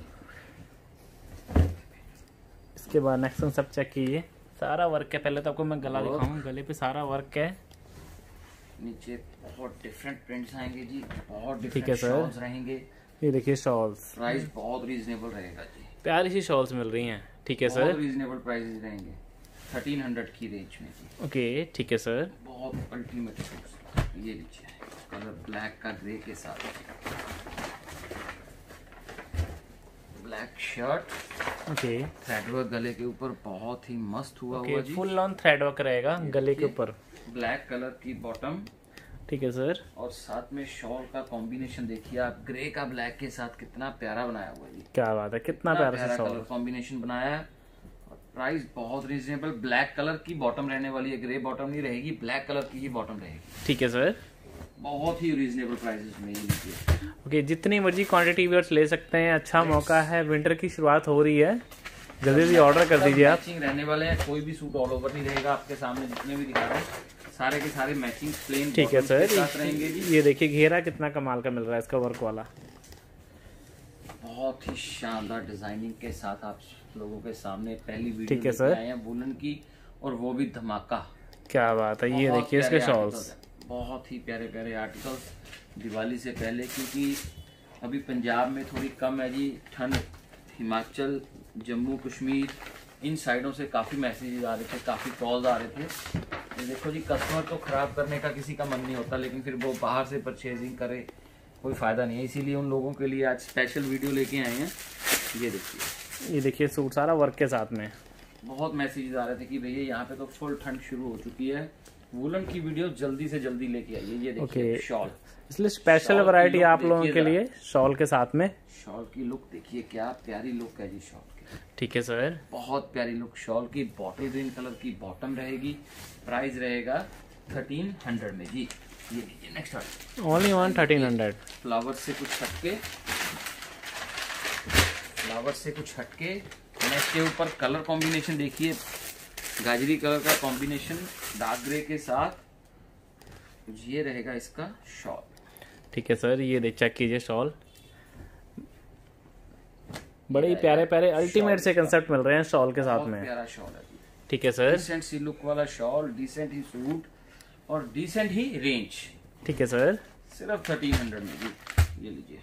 Speaker 1: इसके बाद नेक्स्ट सब चेक कीजिए, सारा वर्क है। पहले तो आपको मैं गला दिखाऊं, गले पे सारा वर्क है।
Speaker 2: नीचे बहुत डिफरेंट प्रिंट्स आएंगे जी, बहुत
Speaker 1: ठीक
Speaker 2: डिफरेंट
Speaker 1: है सर।
Speaker 2: शॉल्स रहेंगे।
Speaker 1: ये देखिए शॉल्स,
Speaker 2: प्राइस बहुत रीजनेबल रहेगा जी,
Speaker 1: प्यारी सी शॉल्स मिल रही हैं। ठीक है सर।
Speaker 2: रीजनेबल प्राइसेस रहेंगे थर्टीन हंड्रेड की रेंज में जी।
Speaker 1: ओके, ठीक है सर।
Speaker 2: बहुत अल्टीमेट सूट्स। ये लीजिए, कलर ब्लैक का ग्रे के साथ, black shirt.
Speaker 1: Okay,
Speaker 2: thread work गले के ऊपर बहुत ही मस्त हुआ
Speaker 1: ओके,
Speaker 2: हुआ जी।
Speaker 1: फुल ऑन थ्रेड वर्क रहेगा गले के ऊपर।
Speaker 2: ब्लैक कलर की बॉटम,
Speaker 1: ठीक है सर।
Speaker 2: और साथ में शॉल का कॉम्बिनेशन देखिए आप, ग्रे का ब्लैक के साथ कितना प्यारा बनाया हुआ जी।
Speaker 1: क्या बात है, कितना प्यारा सा
Speaker 2: कलर कॉम्बिनेशन बनाया है। और प्राइस बहुत रीजनेबल, ब्लैक कलर की बॉटम रहने वाली है, ग्रे बॉटम नहीं रहेगी, ब्लैक कलर की ही बॉटम रहेगी।
Speaker 1: ठीक है सर।
Speaker 2: बहुत ही रीजनेबल प्राइसेस में। ये लीजिए,
Speaker 1: ओके, जितनी मर्जी क्वांटिटी व्यूअर्स ले सकते हैं, अच्छा मौका है, विंटर की शुरुआत हो रही है, जल्दी जल्दी ऑर्डर कर दीजिए आप।
Speaker 2: मैचिंग रहने वाले हैं, कोई भी सूट ऑल ओवर नहीं रहेगा आपके सामने, जितने भी दिखा रहे हैं सारे के सारे मैचिंग प्लेन।
Speaker 1: ठीक है सर।
Speaker 2: रहेंगे जी।
Speaker 1: ये देखिए घेरा कितना कमाल का मिल रहा है इसका वर्क वाला,
Speaker 2: बहुत ही शानदार डिजाइनिंग के साथ आप लोगों के सामने पहली वीडियो
Speaker 1: ठीक है सर।
Speaker 2: आए हैं वुलन की, और वो भी धमाका।
Speaker 1: क्या बात है। ये देखिए इसके शॉल्स,
Speaker 2: बहुत ही प्यारे प्यारे आर्टिकल्स दिवाली से पहले, क्योंकि अभी पंजाब में थोड़ी कम है जी ठंड, हिमाचल, जम्मू कश्मीर, इन साइडों से काफ़ी मैसेजेस आ रहे थे, काफ़ी कॉल्स आ रहे थे। ये देखो जी, कस्टमर को ख़राब करने का किसी का मन नहीं होता, लेकिन फिर वो बाहर से परचेजिंग करे, कोई फ़ायदा नहीं है। इसीलिए उन लोगों के लिए आज स्पेशल वीडियो लेके आए हैं। ये देखिए,
Speaker 1: ये देखिए सूट सारा वर्क के साथ में।
Speaker 2: बहुत मैसेजेस आ रहे थे कि भैया यहाँ पे तो फुल ठंड शुरू हो चुकी है, वुलन की वीडियो जल्दी से जल्दी लेके आइए। ये देखिए शॉल,
Speaker 1: इसलिए स्पेशल वैरायटी आप लोगों के लिए शॉल के साथ में।
Speaker 2: शॉल की लुक देखिए, क्या प्यारी लुक है जी शॉल की।
Speaker 1: ठीक है सर।
Speaker 2: बहुत प्यारी लुक शॉल की, बॉटल ग्रीन कलर की बॉटम रहेगी। प्राइस रहेगा थर्टीन हंड्रेड में जी। ये लीजिए next article,
Speaker 1: only one thirteen hundred.
Speaker 2: Flower से कुछ हटके, फ्लावर से कुछ हटके नेक के ऊपर कलर कॉम्बिनेशन देखिए, गाजरी कलर का कॉम्बिनेशन डार्क ग्रे के साथ। ये रहेगा इसका शॉल।
Speaker 1: ठीक है सर। ये देख चेक कीजिए शॉल, बड़े ही प्यारे प्यारे अल्टीमेट से कंसेप्ट मिल रहे हैं शॉल के साथ में।
Speaker 2: प्यारा शॉल है।
Speaker 1: ठीक है सर।
Speaker 2: डिसेंट सी लुक वाला शॉल, डिसेंट ही सूट और डिसेंट ही रेंज।
Speaker 1: ठीक है सर।
Speaker 2: सिर्फ थर्टीन हंड्रेड में जी। ये लीजिए,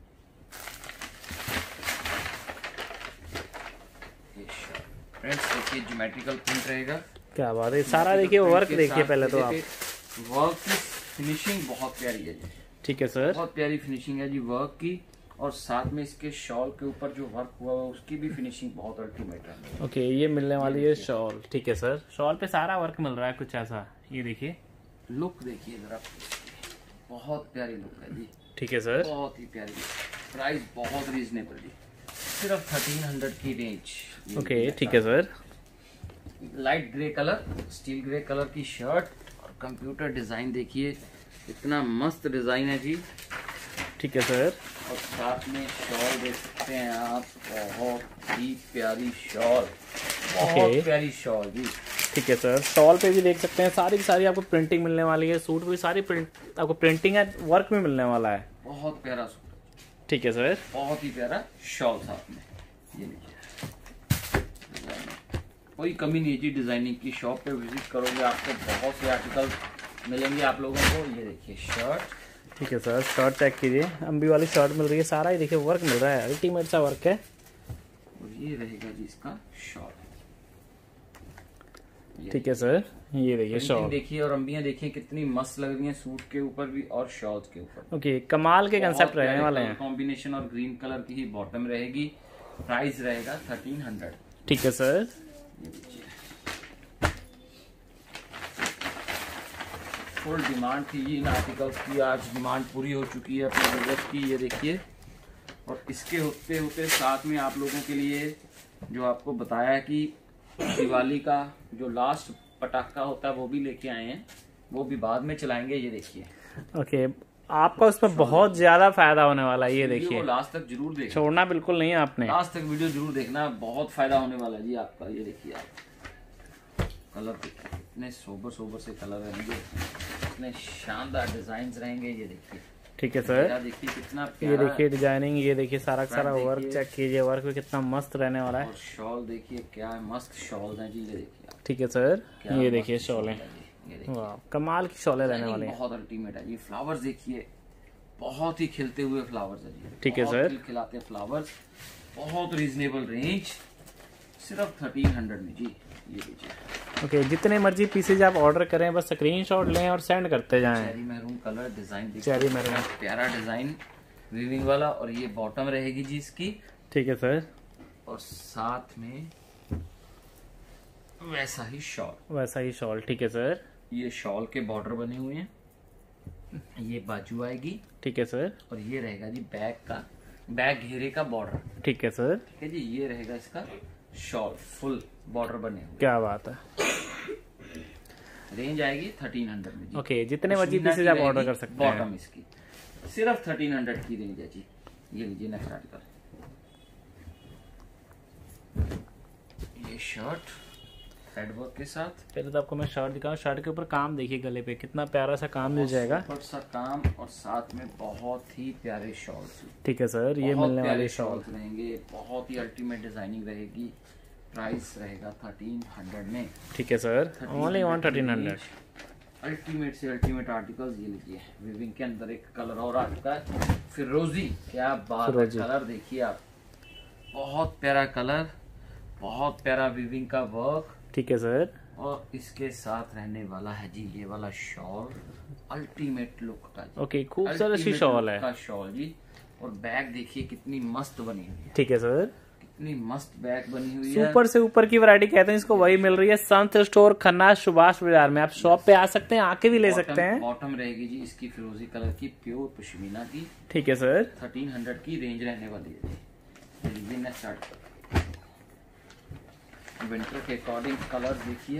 Speaker 2: फ्रेंड्स देखिए ज्योमेट्रिकल प्रिंट रहेगा।
Speaker 1: क्या बात है, सारा देखिए वर्क देखिए पहले तो आप।
Speaker 2: वर्क की फिनिशिंग बहुत प्यारी है जी।
Speaker 1: ठीक है सर।
Speaker 2: बहुत प्यारी फिनिशिंग है जी वर्क की, और साथ में इसके शॉल के ऊपर जो वर्क हुआ है उसकी भी फिनिशिंग बहुत अल्टीमेट है।
Speaker 1: ओके, ये मिलने वाली है शॉल। ठीक है सर। शॉल पे सारा वर्क मिल रहा है कुछ ऐसा, ये देखिए
Speaker 2: लुक देखिए जरा, बहुत प्यारी लुक है जी।
Speaker 1: ठीक है सर,
Speaker 2: बहुत ही प्यारी लुक। प्राइस बहुत रीजनेबल जी, सिर्फ थर्टीन हंड्रेड की रेंज।
Speaker 1: ओके ठीक है sir.
Speaker 2: Light grey colour, steel grey colour की शर्ट और कंप्यूटर डिजाइन देखिए, इतना मस्त डिजाइन है जी।
Speaker 1: ठीक है सर।
Speaker 2: और साथ में शॉल देख सकते हैं आप, बहुत ही प्यारी शॉल, बहुत
Speaker 1: Okay.
Speaker 2: प्यारी शॉल जी।
Speaker 1: ठीक है सर, शॉल पे भी देख सकते हैं सारी की सारी आपको प्रिंटिंग मिलने वाली है। सूट भी सारी प्रिंट आपको प्रिंटिंग है, वर्क में मिलने वाला है।
Speaker 2: बहुत प्यारा सूट,
Speaker 1: ठीक है सर।
Speaker 2: बहुत ही प्यारा शॉल साथ में, ये लीजिए। कोई कमी नहीं जी, डिजाइनिंग की शॉप पे विजिट करोगे आपको बहुत से आर्टिकल मिलेंगे आप लोगों को। ये देखिए शर्ट।
Speaker 1: ठीक है सर, शर्ट चेक कीजिए, अम्बी वाली शर्ट मिल रही है, सारा ही देखिए वर्क मिल रहा है, अल्टीमेट सा वर्क है।
Speaker 2: और ये रहेगा जी इसका शॉल।
Speaker 1: ठीक है सर, ये देखिए शॉल
Speaker 2: देखिए, और अम्बियां देखिए कितनी मस्त लग रही हैं सूट के ऊपर भी और शॉल्स के ऊपर।
Speaker 1: ओके, कमाल के कंसेप्ट रहने वाले हैं।
Speaker 2: कॉम्बिनेशन और ग्रीन कलर की ही बॉटम रहेगी। प्राइस रहेगा थर्टीन हंड्रेड।
Speaker 1: ठीक है सर।
Speaker 2: फुल डिमांड थी इन आर्टिकल्स की, आज डिमांड पूरी हो चुकी है अपने बजट की। ये देखिए, और इसके होते होते साथ में आप लोगों के लिए जो आपको बताया कि दिवाली का जो लास्ट पटाखा होता है वो भी लेके आए हैं, वो भी बाद में चलाएंगे। ये देखिए,
Speaker 1: ओके, आपका उसमें बहुत ज्यादा फायदा होने वाला है। ये देखिए,
Speaker 2: लास्ट तक जरूर देखना,
Speaker 1: छोड़ना बिल्कुल नहीं है आपने।
Speaker 2: लास्ट तक वीडियो जरूर देखना, बहुत फायदा होने वाला है जी आपका। ये देखिए आप कलर देखिए, इतने सोबर सोबर से कलर रहेंगे, इतने शानदार डिजाइन रहेंगे। ये देखिए।
Speaker 1: ठीक है सर,
Speaker 2: देखिए कितना
Speaker 1: ये देखिए डिजाइनिंग, ये देखिए सारा सारा वर्क चेक कीजिए, वर्क भी कितना मस्त रहने वाला है।
Speaker 2: और शॉल देखिए क्या मस्त शॉल है जी। ये देखिए।
Speaker 1: ठीक है सर, ये देखिए शॉल है,
Speaker 2: ये
Speaker 1: वाह कमाल की शॉलें रहने वाली हैं।
Speaker 2: बहुत अल्टीमेट है जी। फ्लावर्स देखिए, बहुत ही खिलते हुए फ्लावर्स है जी।
Speaker 1: ठीक है सर,
Speaker 2: खिलाते फ्लावर्स, बहुत रीजनेबल रेंज, सिर्फ थर्टीन हंड्रेड में जी। ये लीजिए।
Speaker 1: ओके, जितने मर्जी पीसेज आप ऑर्डर करें, बस स्क्रीनशॉट लें और सेंड करते जाएं।
Speaker 2: Cherry maroon colour design,
Speaker 1: cherry maroon
Speaker 2: प्यारा डिजाइन वीविंग वाला, और ये बॉटम रहेगी जी इसकी।
Speaker 1: ठीक है सर,
Speaker 2: और साथ में वैसा ही शॉल,
Speaker 1: वैसा ही शॉल। ठीक है सर,
Speaker 2: ये शॉल के बॉर्डर बने हुए हैं, ये बाजू आएगी।
Speaker 1: ठीक है सर,
Speaker 2: और ये रहेगा जी बैक का, बैक घेरे का बॉर्डर।
Speaker 1: ठीक है सर,
Speaker 2: ठीक है जी, ये रहेगा इसका शॉल, फुल बॉर्डर बने हुए।
Speaker 1: क्या बात है।
Speaker 2: रेंज आएगी थर्टीन हंड्रेड में जी।
Speaker 1: ओके, जितने मर्जी पीसेज आप ऑर्डर कर सकते हैं।
Speaker 2: बॉटम इसकी सिर्फ थर्टीन हंड्रेड की रेंज है जी। ये लीजिए नेक्स्ट आर्टिकल, ये शर्ट हेड वर्क के साथ।
Speaker 1: पहले तो आपको मैं शर्ट दिखाऊं, शर्ट के ऊपर काम देखिए, गले पे कितना प्यारा सा काम मिल जाएगा।
Speaker 2: सा काम, और साथ में बहुत ही प्यारे शॉल्स।
Speaker 1: ठीक है सर, ये मिलने वाले शॉल
Speaker 2: रहेंगे, बहुत ही अल्टीमेट डिजाइनिंग रहेगी। प्राइस रहेगा थर्टीन हंड्रेड में।
Speaker 1: ठीक है sir, only one thirteen hundred.
Speaker 2: Ultimate से अल्टीमेट आर्टिकल्स। ये लीजिए, विविंग के अंदर एक कलर और आ चुका है, फिरोजी। क्या बात है, कलर देखिए आप, बहुत प्यारा कलर, बहुत प्यारा विविंग का वर्क।
Speaker 1: ठीक है सर,
Speaker 2: और इसके साथ रहने वाला है जी ये वाला शॉल, अल्टीमेट लुक का जी।
Speaker 1: ओके, खूबसूरत सी शॉल है,
Speaker 2: शॉल जी। और बैग देखिए कितनी मस्त बनी हुई है।
Speaker 1: ठीक है सर,
Speaker 2: कितनी मस्त बैग बनी हुई है।
Speaker 1: सुपर से ऊपर की वैरायटी कहते हैं इसको, वही मिल रही है संत स्टोर खन्ना सुभाष बाजार में। आप शॉप पे आ सकते हैं, आके भी ले सकते हैं।
Speaker 2: बॉटम रहेगी जी इसकी फिरोजी कलर की, प्योर पश्मीना की।
Speaker 1: ठीक है सर,
Speaker 2: थर्टीन हंड्रेड की रेंज रहने वाली है जी। नेक्स्ट स्टार्ट, विंटर के अकॉर्डिंग कलर देखिए,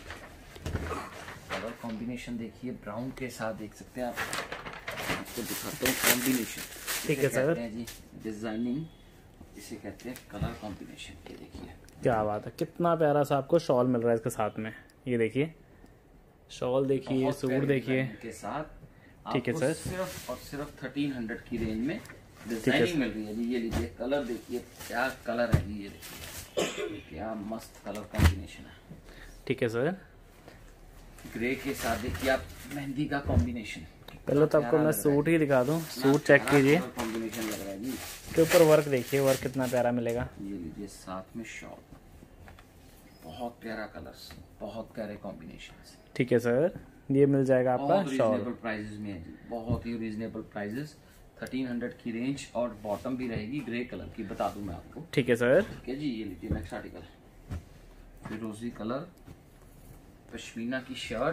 Speaker 2: कलर कॉम्बिनेशन देखिए, ब्राउन के साथ देख सकते हैं आप। आपको दिखाता हूँ कॉम्बिनेशन।
Speaker 1: ठीक है सर
Speaker 2: जी, डिजाइनिंग इसे कहते हैं कलर कॉम्बिनेशन। ये देखिए
Speaker 1: क्या बात है, कितना प्यारा सा आपको शॉल मिल रहा है इसके साथ में। ये देखिए शॉल देखिए, सूट देखिए
Speaker 2: के साथ।
Speaker 1: ठीक है सर,
Speaker 2: सिर्फ और सिर्फ थर्टीन हंड्रेड की रेंज में डिजाइनिंग मिल रही है जी। ये लीजिए, कलर देखिए क्या कलर है जी। ये देखिए क्या मस्त कलर कॉम्बिनेशन है।
Speaker 1: ठीक है सर,
Speaker 2: ग्रे के साथ देखिए आप मेहंदी का कॉम्बिनेशन।
Speaker 1: पहले तो आपको मैं सूट ही दिखा दूं, सूट चेक कीजिए,
Speaker 2: कॉम्बिनेशन लग रहा है जी।
Speaker 1: के ऊपर वर्क देखिए, वर्क कितना प्यारा मिलेगा।
Speaker 2: ये लीजिए, साथ में शॉल, बहुत प्यारा कलर्स, बहुत प्यारे कॉम्बिनेशन।
Speaker 1: ठीक है सर, ये मिल जाएगा आपका शॉल,
Speaker 2: प्राइजेस में है जी, बहुत ही रीजनेबल प्राइजेस। थर्टीन हंड्रेड की रेंज, और बॉटम भी रहेगी ग्रे कलर की, बता दूं मैं आपको।
Speaker 1: ठीक है सर,
Speaker 2: ठीक है जी। ये लीजिए नेक्स्ट आर्टिकल, फिरोजी कलर, पश्मीना की शर्ट,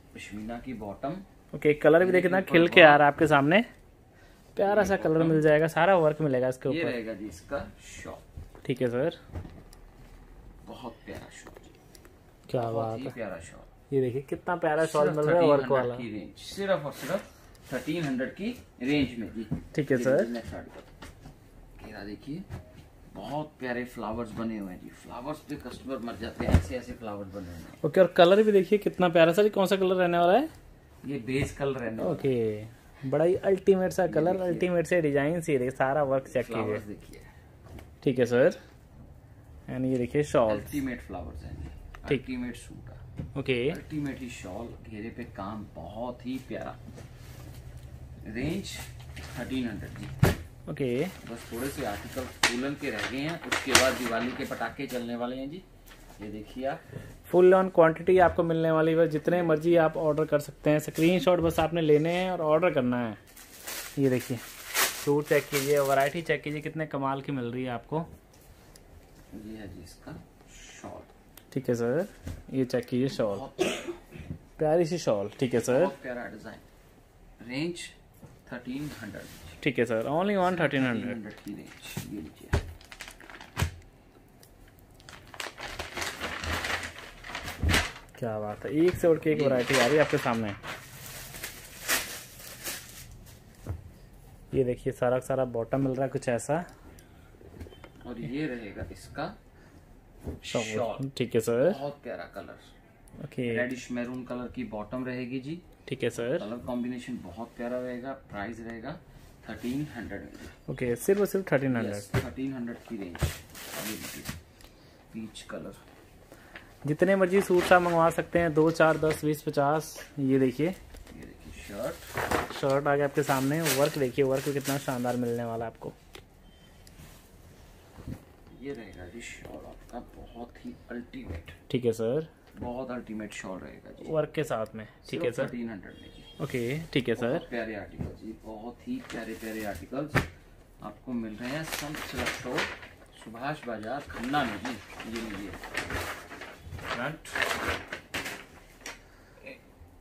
Speaker 2: पश्मीना की बॉटम।
Speaker 1: ओके, कलर भी देखिए ना खिल के आ रहा है आपके सामने, प्यारा सा कलर मिल जाएगा, सारा वर्क मिलेगा इसके ऊपर।
Speaker 2: ये रहेगा जी इसका शॉल।
Speaker 1: ठीक है सर,
Speaker 2: बहुत प्यारा शॉल,
Speaker 1: क्या
Speaker 2: बहुत
Speaker 1: बात
Speaker 2: ही
Speaker 1: है।
Speaker 2: प्यारा शॉल।
Speaker 1: ये देखिए कितना प्यारा शॉल मिल रहा है वर्क वाला।
Speaker 2: की रेंज सिर्फ और सिर्फ थर्टीन हंड्रेड की रेंज में जी।
Speaker 1: ठीक है सर।
Speaker 2: घेरा देखिए, बहुत प्यारे फ्लावर्स बने हुए हैं जी। फ्लावर्स पे कस्टमर मर जाते हैं, ऐसे ऐसे फ्लावर्स बने हुए हैं।
Speaker 1: ओके, और कलर भी देखिए कितना प्यारा सर। कौन सा कलर रहने वाला है?
Speaker 2: ये बेस कलर रहने वाला है।
Speaker 1: ओके, बड़ा ही अल्टीमेट सा कलर, अल्टीमेट से डिजाइन से देखिए, सारा वर्क चेक कीजिए।
Speaker 2: देखिए,
Speaker 1: ठीक है सर। एंड ये देखिए शॉल,
Speaker 2: अल्टीमेट फ्लावर्स हैं जी, अल्टीमेट सूट है।
Speaker 1: ओके,
Speaker 2: अल्टीमेट ही शॉल, घेरे पे काम बहुत ही प्यारा। रेंज थर्टीन हंड्रेड जी।
Speaker 1: ओके,
Speaker 2: बस थोड़े से आर्टिकल वूलन के रह गए हैं, उसके बाद दिवाली के पटाखे चलने वाले हैं जी। ये देखिए आप,
Speaker 1: फुल ऑन क्वांटिटी आपको मिलने वाली है, जितने मर्जी आप ऑर्डर कर सकते हैं। स्क्रीनशॉट बस आपने लेने हैं और ऑर्डर करना है। ये देखिए सूट चेक कीजिए, वैरायटी चेक कीजिए, कितने कमाल की मिल रही है आपको।
Speaker 2: ये है जी इसका शॉल।
Speaker 1: ठीक है सर, ये चेक कीजिए शॉल, प्यारी सी शॉल। ठीक है सर,
Speaker 2: बहुत प्यारा डिजाइन। Range thirteen hundred.
Speaker 1: ठीक है sir, only one thirteen hundred
Speaker 2: की रेंज। ये लीजिए,
Speaker 1: क्या बात है, एक से उड़ के एक वैरायटी आ रही है आपके सामने। ये देखिए सारा सारा बॉटम मिल रहा है कुछ ऐसा,
Speaker 2: और ये रहेगा इसका
Speaker 1: शॉल। ठीक है सर,
Speaker 2: बहुत प्यारा colour.
Speaker 1: Okay,
Speaker 2: reddish maroon colour की बॉटम रहेगी जी।
Speaker 1: ठीक है सर।
Speaker 2: कलर कॉम्बिनेशन बहुत प्यारा रहेगा। प्राइस रहेगा थर्टीन हंड्रेड।
Speaker 1: ओके, सिर्फ और सिर्फ थर्टीन हंड्रेड
Speaker 2: थर्टीन हंड्रेड की रेंज। Peach colour.
Speaker 1: जितने मर्जी सूट आप मंगवा सकते हैं, दो चार दस बीस पचास। ये देखिए,
Speaker 2: ये देखिए शर्ट।
Speaker 1: शर्ट आ गया आपके सामने। वर्क देखिए, वर्क कितना शानदार मिलने वाला है आपको।
Speaker 2: ये रहेगा जी शॉल आपका, बहुत ही अल्टीमेट।
Speaker 1: ठीक है सर,
Speaker 2: बहुत अल्टीमेट शॉल रहेगा जी,
Speaker 1: वर्क के साथ में। ठीक है सर,
Speaker 2: थर्टीन हंड्रेड में जी।
Speaker 1: ओके, ठीक है सर।
Speaker 2: बहुत प्यारे आर्टिकल जी, बहुत ही प्यारे प्यारे आर्टिकल्स आपको मिल रहे हैं संत सिल्क स्टोर, सुभाष बाजार, खन्ना में जी। ये लीजिए फ्रंट, ये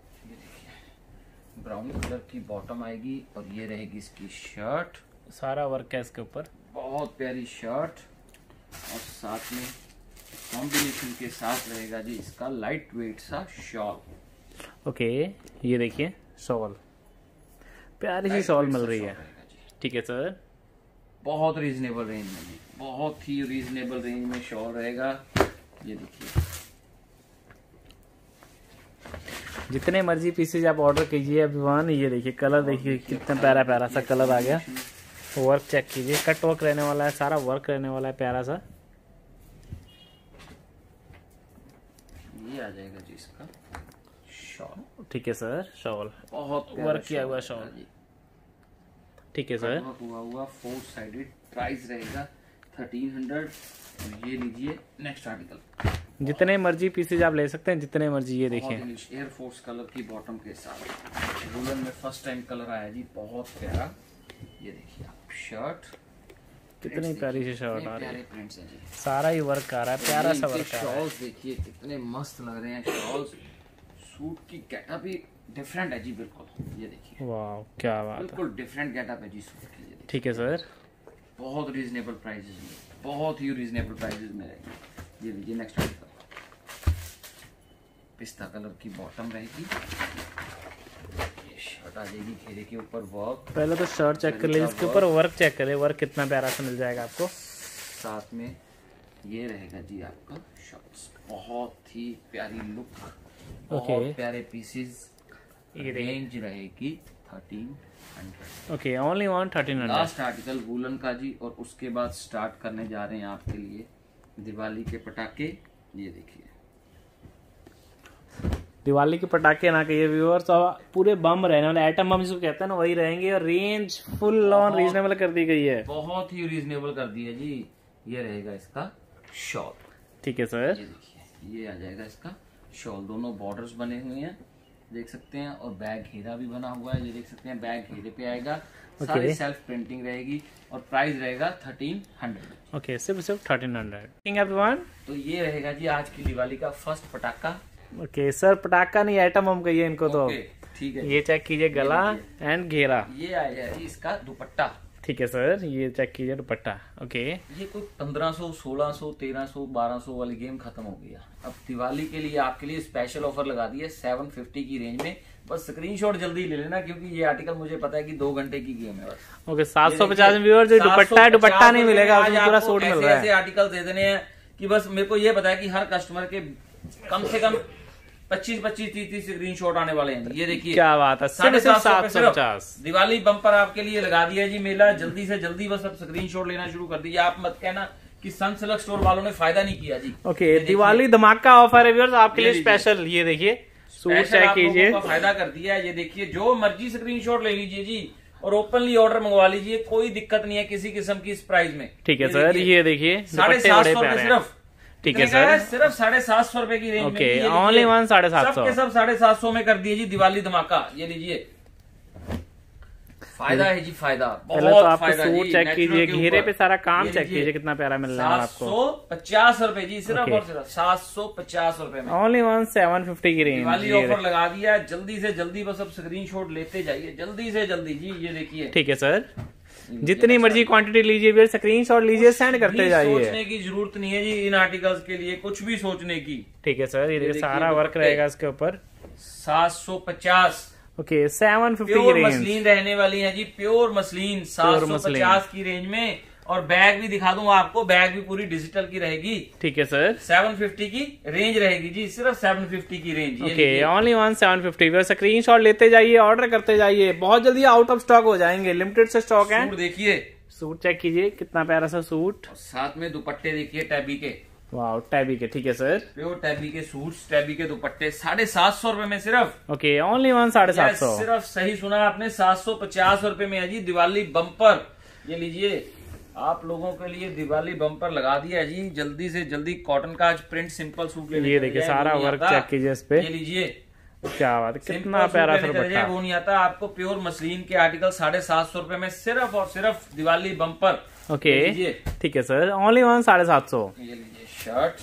Speaker 2: देखिए ब्राउन कलर की बॉटम आएगी, और ये रहेगी इसकी शर्ट।
Speaker 1: सारा वर्क है इसके ऊपर,
Speaker 2: बहुत प्यारी शर्ट, और साथ में कॉम्बिनेशन के साथ रहेगा जी इसका लाइट वेट सा शॉल।
Speaker 1: ओके, ये देखिए शॉल, प्यारी सी शॉल मिल रही है। ठीक है सर,
Speaker 2: बहुत रीजनेबल रेंज में जी, बहुत ही रीजनेबल रेंज में शॉल रहेगा। ये देखिए,
Speaker 1: जितने मर्जी पीसेज आप ऑर्डर कीजिए एवरीवन। ये देखिए कलर देखिए, कितना प्यारा प्यारा सा कलर आ गया। वर्क चेक कीजिए, कट वर्क रहने वाला है, सारा वर्क रहने वाला है प्यारा सा।
Speaker 2: ये आ जाएगा जी इसका शॉल।
Speaker 1: ठीक है सर, शॉल
Speaker 2: बहुत
Speaker 1: वर्क किया हुआ शॉल। ठीक है सर,
Speaker 2: हुआ हुआ फोर साइडेड। प्राइस रहेगा थर्टीन हंड्रेड। ये लीजिए नेक्स्ट आर्टिकल।
Speaker 1: जितने मर्जी पीसेज आप ले सकते हैं, जितने मर्जी। ये देखिए
Speaker 2: एयर फोर्स कलर की बॉटम के साथ, वुलन में फर्स्ट टाइम कलर आया जी, बहुत प्यारा। ये देखिए आप शर्ट,
Speaker 1: कितनी प्यारी सी शर्ट आ रही है,
Speaker 2: प्रिंट्स हैं जी।
Speaker 1: सारा ही वर्क आ रहा है, प्यारा सा वर्क आ रहा है।
Speaker 2: शॉल्स देखिए कितने मस्त लग रहे हैं शॉल्स। सूट की गेटअप भी डिफरेंट है जी, बिल्कुल। ये देखिए,
Speaker 1: वाह क्या बात है,
Speaker 2: बिल्कुल डिफरेंट गेटअप है जी सूट की।
Speaker 1: ठीक है सर,
Speaker 2: बहुत रीजनेबल प्राइसेस में, बहुत ही रीजनेबल प्राइसेस में रहेगी। ये लीजिए नेक्स्ट आर्टिकल, पिस्ता कलर की बॉटम रहेगी, ये शर्ट आ जाएगी घेरे के ऊपर वर्क।
Speaker 1: पहले तो शर्ट चेक कर लीजिए, इसके ऊपर वर्क चेक करें, वर्क कितना प्यारा सा मिल जाएगा आपको।
Speaker 2: साथ में ये रहेगा जी आपका शॉर्ट्स, बहुत ही प्यारी लुक, बहुत प्यारे पीसेस। ये रेंज रहेगी thirteen hundred.
Speaker 1: Okay, only one thirteen hundred.
Speaker 2: Last article woollen का जी, और उसके बाद स्टार्ट करने जा रहे हैं आपके लिए दिवाली के पटाखे। ये देखिए,
Speaker 1: दिवाली के पटाखे ना कहिए व्यूअर्स, अब पूरे बम रहने वाले, आइटम बम जिसको कहते हैं ना, वही रहेंगे। और रेंज फुल ऑन रीजनेबल कर दी गई है,
Speaker 2: बहुत ही रीजनेबल कर दी है जी। ये रहेगा इसका शॉल।
Speaker 1: ठीक है सर,
Speaker 2: ये देखिए, ये आ जाएगा इसका शॉल। दोनों बॉर्डर्स बने हुए हैं, देख सकते हैं, और बैग घेरा भी बना हुआ है। ये देख सकते हैं, बैग घेरे पे आएगा। सारी सेल्फ प्रिंटिंग रहेगी, और प्राइस रहेगा थर्टीन हंड्रेड।
Speaker 1: ओके, सिर्फ सिर्फ थर्टीन हंड्रेड। एवरीवन,
Speaker 2: तो ये रहेगा जी आज की दिवाली का फर्स्ट पटाखा।
Speaker 1: ओके सर, पटाखा नहीं आइटम हम कहिए इनको तो।
Speaker 2: ठीक है,
Speaker 1: ये चेक कीजिए गला एंड घेरा।
Speaker 2: ये आया जी इसका दुपट्टा।
Speaker 1: ठीक है सर, ये चेक कीजिए दुपट्टा। ओके,
Speaker 2: ये कोई पंद्रह सौ, सोलह सौ, तेरह सौ, बारह सौ वाली गेम खत्म हो गया। अब दिवाली के लिए आपके लिए स्पेशल ऑफर लगा दी है सेवन फिफ्टी की रेंज में। बस स्क्रीनशॉट जल्दी ले लेना, क्योंकि ये आर्टिकल मुझे पता है कि दो घंटे की गेम है बस।
Speaker 1: ओके, सात सौ पचास व्यूअर जो दुपट्टा है, दुपट्टा नहीं मिलेगा, पूरा सूट मिल रहा है।
Speaker 2: ऐसे आर्टिकल दे देने हैं कि बस मेरे को ये पता है कि हर कस्टमर के कम से कम पच्चीस पच्चीस तीस तीस स्क्रीन शॉट आने वाले हैं। ये देखिए
Speaker 1: क्या बात है, साढ़े सात सौ पचास
Speaker 2: दिवाली बम्पर आपके लिए लगा दिया जी मेला। जल्दी से जल्दी बस अब स्क्रीन शॉट लेना शुरू कर दीजिए। आप मत कहना कि सनसिल्क स्टोर वालों ने फायदा नहीं किया जी।
Speaker 1: ओके, दिवाली धमाका ऑफर है व्यूअर्स आपके लिए स्पेशल। ये देखिए सूट चेक कीजिए,
Speaker 2: फायदा कर दिया है। ये देखिए जो मर्जी स्क्रीन शॉट ले लीजिए जी, और ओपनली ऑर्डर मंगवा लीजिए, कोई दिक्कत नहीं है किसी किस्म की इस प्राइस में।
Speaker 1: ठीक है सर, ये देखिए
Speaker 2: साढ़े सात सौ रुपए सिर्फ।
Speaker 1: ठीक है सर,
Speaker 2: सिर्फ साढ़े सात सौ रुपए की रेंज में।
Speaker 1: ओके, ओनली वन साढ़े सात सौ,
Speaker 2: सबके सब साढ़े सात सौ में कर दिए जी दिवाली धमाका। ये लीजिए, फायदा है जी, फायदा
Speaker 1: पहले तो आपको सूट चेक कीजिए, घेरे पे सारा काम चेक कीजिए, कितना प्यारा मिल रहा है आपको।
Speaker 2: सात सौ पचास रुपए जी सिर्फ और सिर्फ सात सौ पचास रुपए में।
Speaker 1: ओनली वन सेवन फिफ्टी की रेंज
Speaker 2: दिवाली ऑफर लगा दिया। जल्दी से जल्दी बस अब स्क्रीनशॉट लेते जाइए, जल्दी से जल्दी जी। ये देखिए,
Speaker 1: ठीक है सर, जितनी मर्जी क्वांटिटी लीजिए, स्क्रीनशॉट लीजिए, सेंड करते जाइए।
Speaker 2: सोचने की जरूरत नहीं है जी इन आर्टिकल्स के लिए, कुछ भी सोचने की।
Speaker 1: ठीक है सर, ये देखिए सारा वर्क रहेगा इसके ऊपर।
Speaker 2: सात सौ पचास
Speaker 1: ओके, सेवन फिफ्टी की
Speaker 2: प्योर
Speaker 1: रेंज
Speaker 2: मसलिन रहने वाली है जी, प्योर मसलिन सात सौ पचास की रेंज में। और बैग भी दिखा दूं आपको, बैग भी पूरी डिजिटल की रहेगी।
Speaker 1: ठीक है सर,
Speaker 2: सेवन फिफ्टी की रेंज रहेगी जी, सिर्फ सेवन फिफ्टी की range.
Speaker 1: Okay, only one seven fifty. Screenshot लेते जाइए, ऑर्डर करते जाइए, बहुत जल्दी आउट ऑफ स्टॉक हो जाएंगे, लिमिटेड से स्टॉक है।
Speaker 2: सूट देखिए,
Speaker 1: सूट चेक कीजिए, कितना प्यारा सा सूट,
Speaker 2: साथ में दुपट्टे देखिए टैबी के।
Speaker 1: वाह, टैबी के। ठीक है सर,
Speaker 2: प्योर टैबी के सूट्स, टैबी के दुपट्टे साढ़े सात सौ रुपए में सिर्फ।
Speaker 1: ओके, ओनली वन साढ़े सात सौ।
Speaker 2: सिर्फ सही सुना आपने, सात सौ पचास रुपए में है जी दिवाली बम्पर। ये लीजिए, आप लोगों के लिए दिवाली बम्पर लगा दिया है जी। जल्दी से जल्दी कॉटन का आज प्रिंट सिंपल सूट ले।
Speaker 1: ये देखिए सारा वर्क चेक कीजिए इस पे।
Speaker 2: ये लीजिए,
Speaker 1: क्या बात है, कितना प्यारा सा दुपट्टा।
Speaker 2: वो नहीं आता आपको। प्योर मसलिन के आर्टिकल साढ़े सात सौ रुपए में सिर्फ और सिर्फ दिवाली बम्पर।
Speaker 1: ओके, ठीक है सर, ओनली वन साढ़े सात सौ।
Speaker 2: ये लीजिए शर्ट,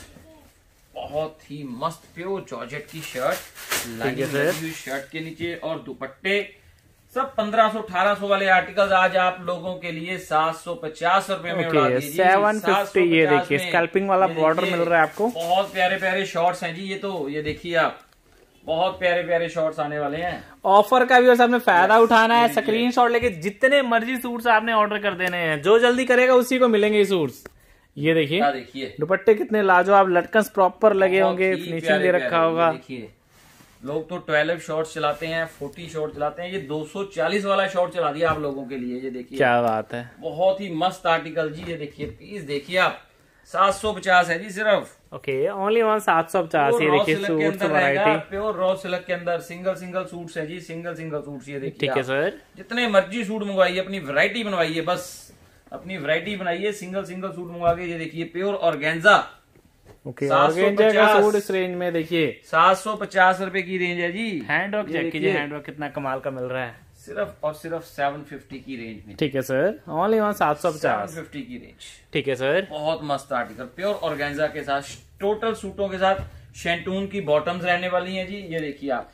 Speaker 2: बहुत ही मस्त प्योर जॉर्जेट की शर्ट, लाइनिंग लगी हुई शर्ट के नीचे, और दुपट्टे सब पंद्रह सौ अठारह सौ वाले आर्टिकल्स आज आप लोगों के लिए सात सौ पचास रुपए में उड़ा दीजिए।
Speaker 1: Seven fifty. ये देखिए स्कैल्पिंग वाला बॉर्डर मिल रहा है आपको।
Speaker 2: बहुत प्यारे प्यारे शॉर्ट्स हैं जी ये तो। ये देखिए आप, बहुत प्यारे प्यारे शॉर्ट्स आने वाले हैं।
Speaker 1: ऑफर का भी आपने फायदा उठाना है, स्क्रीनशॉट लेके जितने मर्जी सूट्स आपने ऑर्डर कर देने हैं, जो जल्दी करेगा उसी को मिलेंगे ये सूट्स। ये देखिए,
Speaker 2: देखिए
Speaker 1: दुपट्टे कितने लाजवाब, लटकन प्रॉपर लगे होंगे, फिनिशिंग दे रखा होगा।
Speaker 2: देखिए, लोग तो ट्वेल्व शॉर्ट चलाते हैं, फोर्टी शॉर्ट चलाते हैं, ये दो सौ चालीस वाला शॉर्ट चला दिया आप लोगों के लिए। ये देखिए,
Speaker 1: क्या बात है,
Speaker 2: बहुत ही मस्त आर्टिकल जी। ये देखिए पीस देखिए आप, सात सौ पचास है जी सिर्फ।
Speaker 1: ओके, ओनली वन सात सौ पचास। ये देखिए suit variety,
Speaker 2: pure raw silk के अंदर सिंगल सिंगल सूट्स है जी, सिंगल सिंगल सूट्स। ये देखिए,
Speaker 1: ठीक है सर,
Speaker 2: जितने मर्जी सूट मंगवाइए, अपनी वैरायटी बनवाइए, बस अपनी वैरायटी बनाइए, सिंगल सिंगल सूट मंगवा के। ये देखिए प्योर ऑर्गेन्जा।
Speaker 1: ओके, ऑर्गेन्जा का सूट इस रेंज में देखिए
Speaker 2: सात सौ पचास रुपए की रेंज है जी।
Speaker 1: हैंडवर्क चेक कीजिए, हैंडवर्क कितना कमाल का मिल रहा है,
Speaker 2: सिर्फ और सिर्फ सेवन फिफ्टी की रेंज में।
Speaker 1: ठीक है सर, ओनली वन सात सौ पचास
Speaker 2: सेवन फिफ्टी की रेंज।
Speaker 1: ठीक है सर,
Speaker 2: बहुत मस्त आर्टिकल, प्योर ऑर्गेन्जा के साथ, टोटल सूटों के साथ शेंटून की बॉटम्स रहने वाली हैं जी। ये देखिए आप,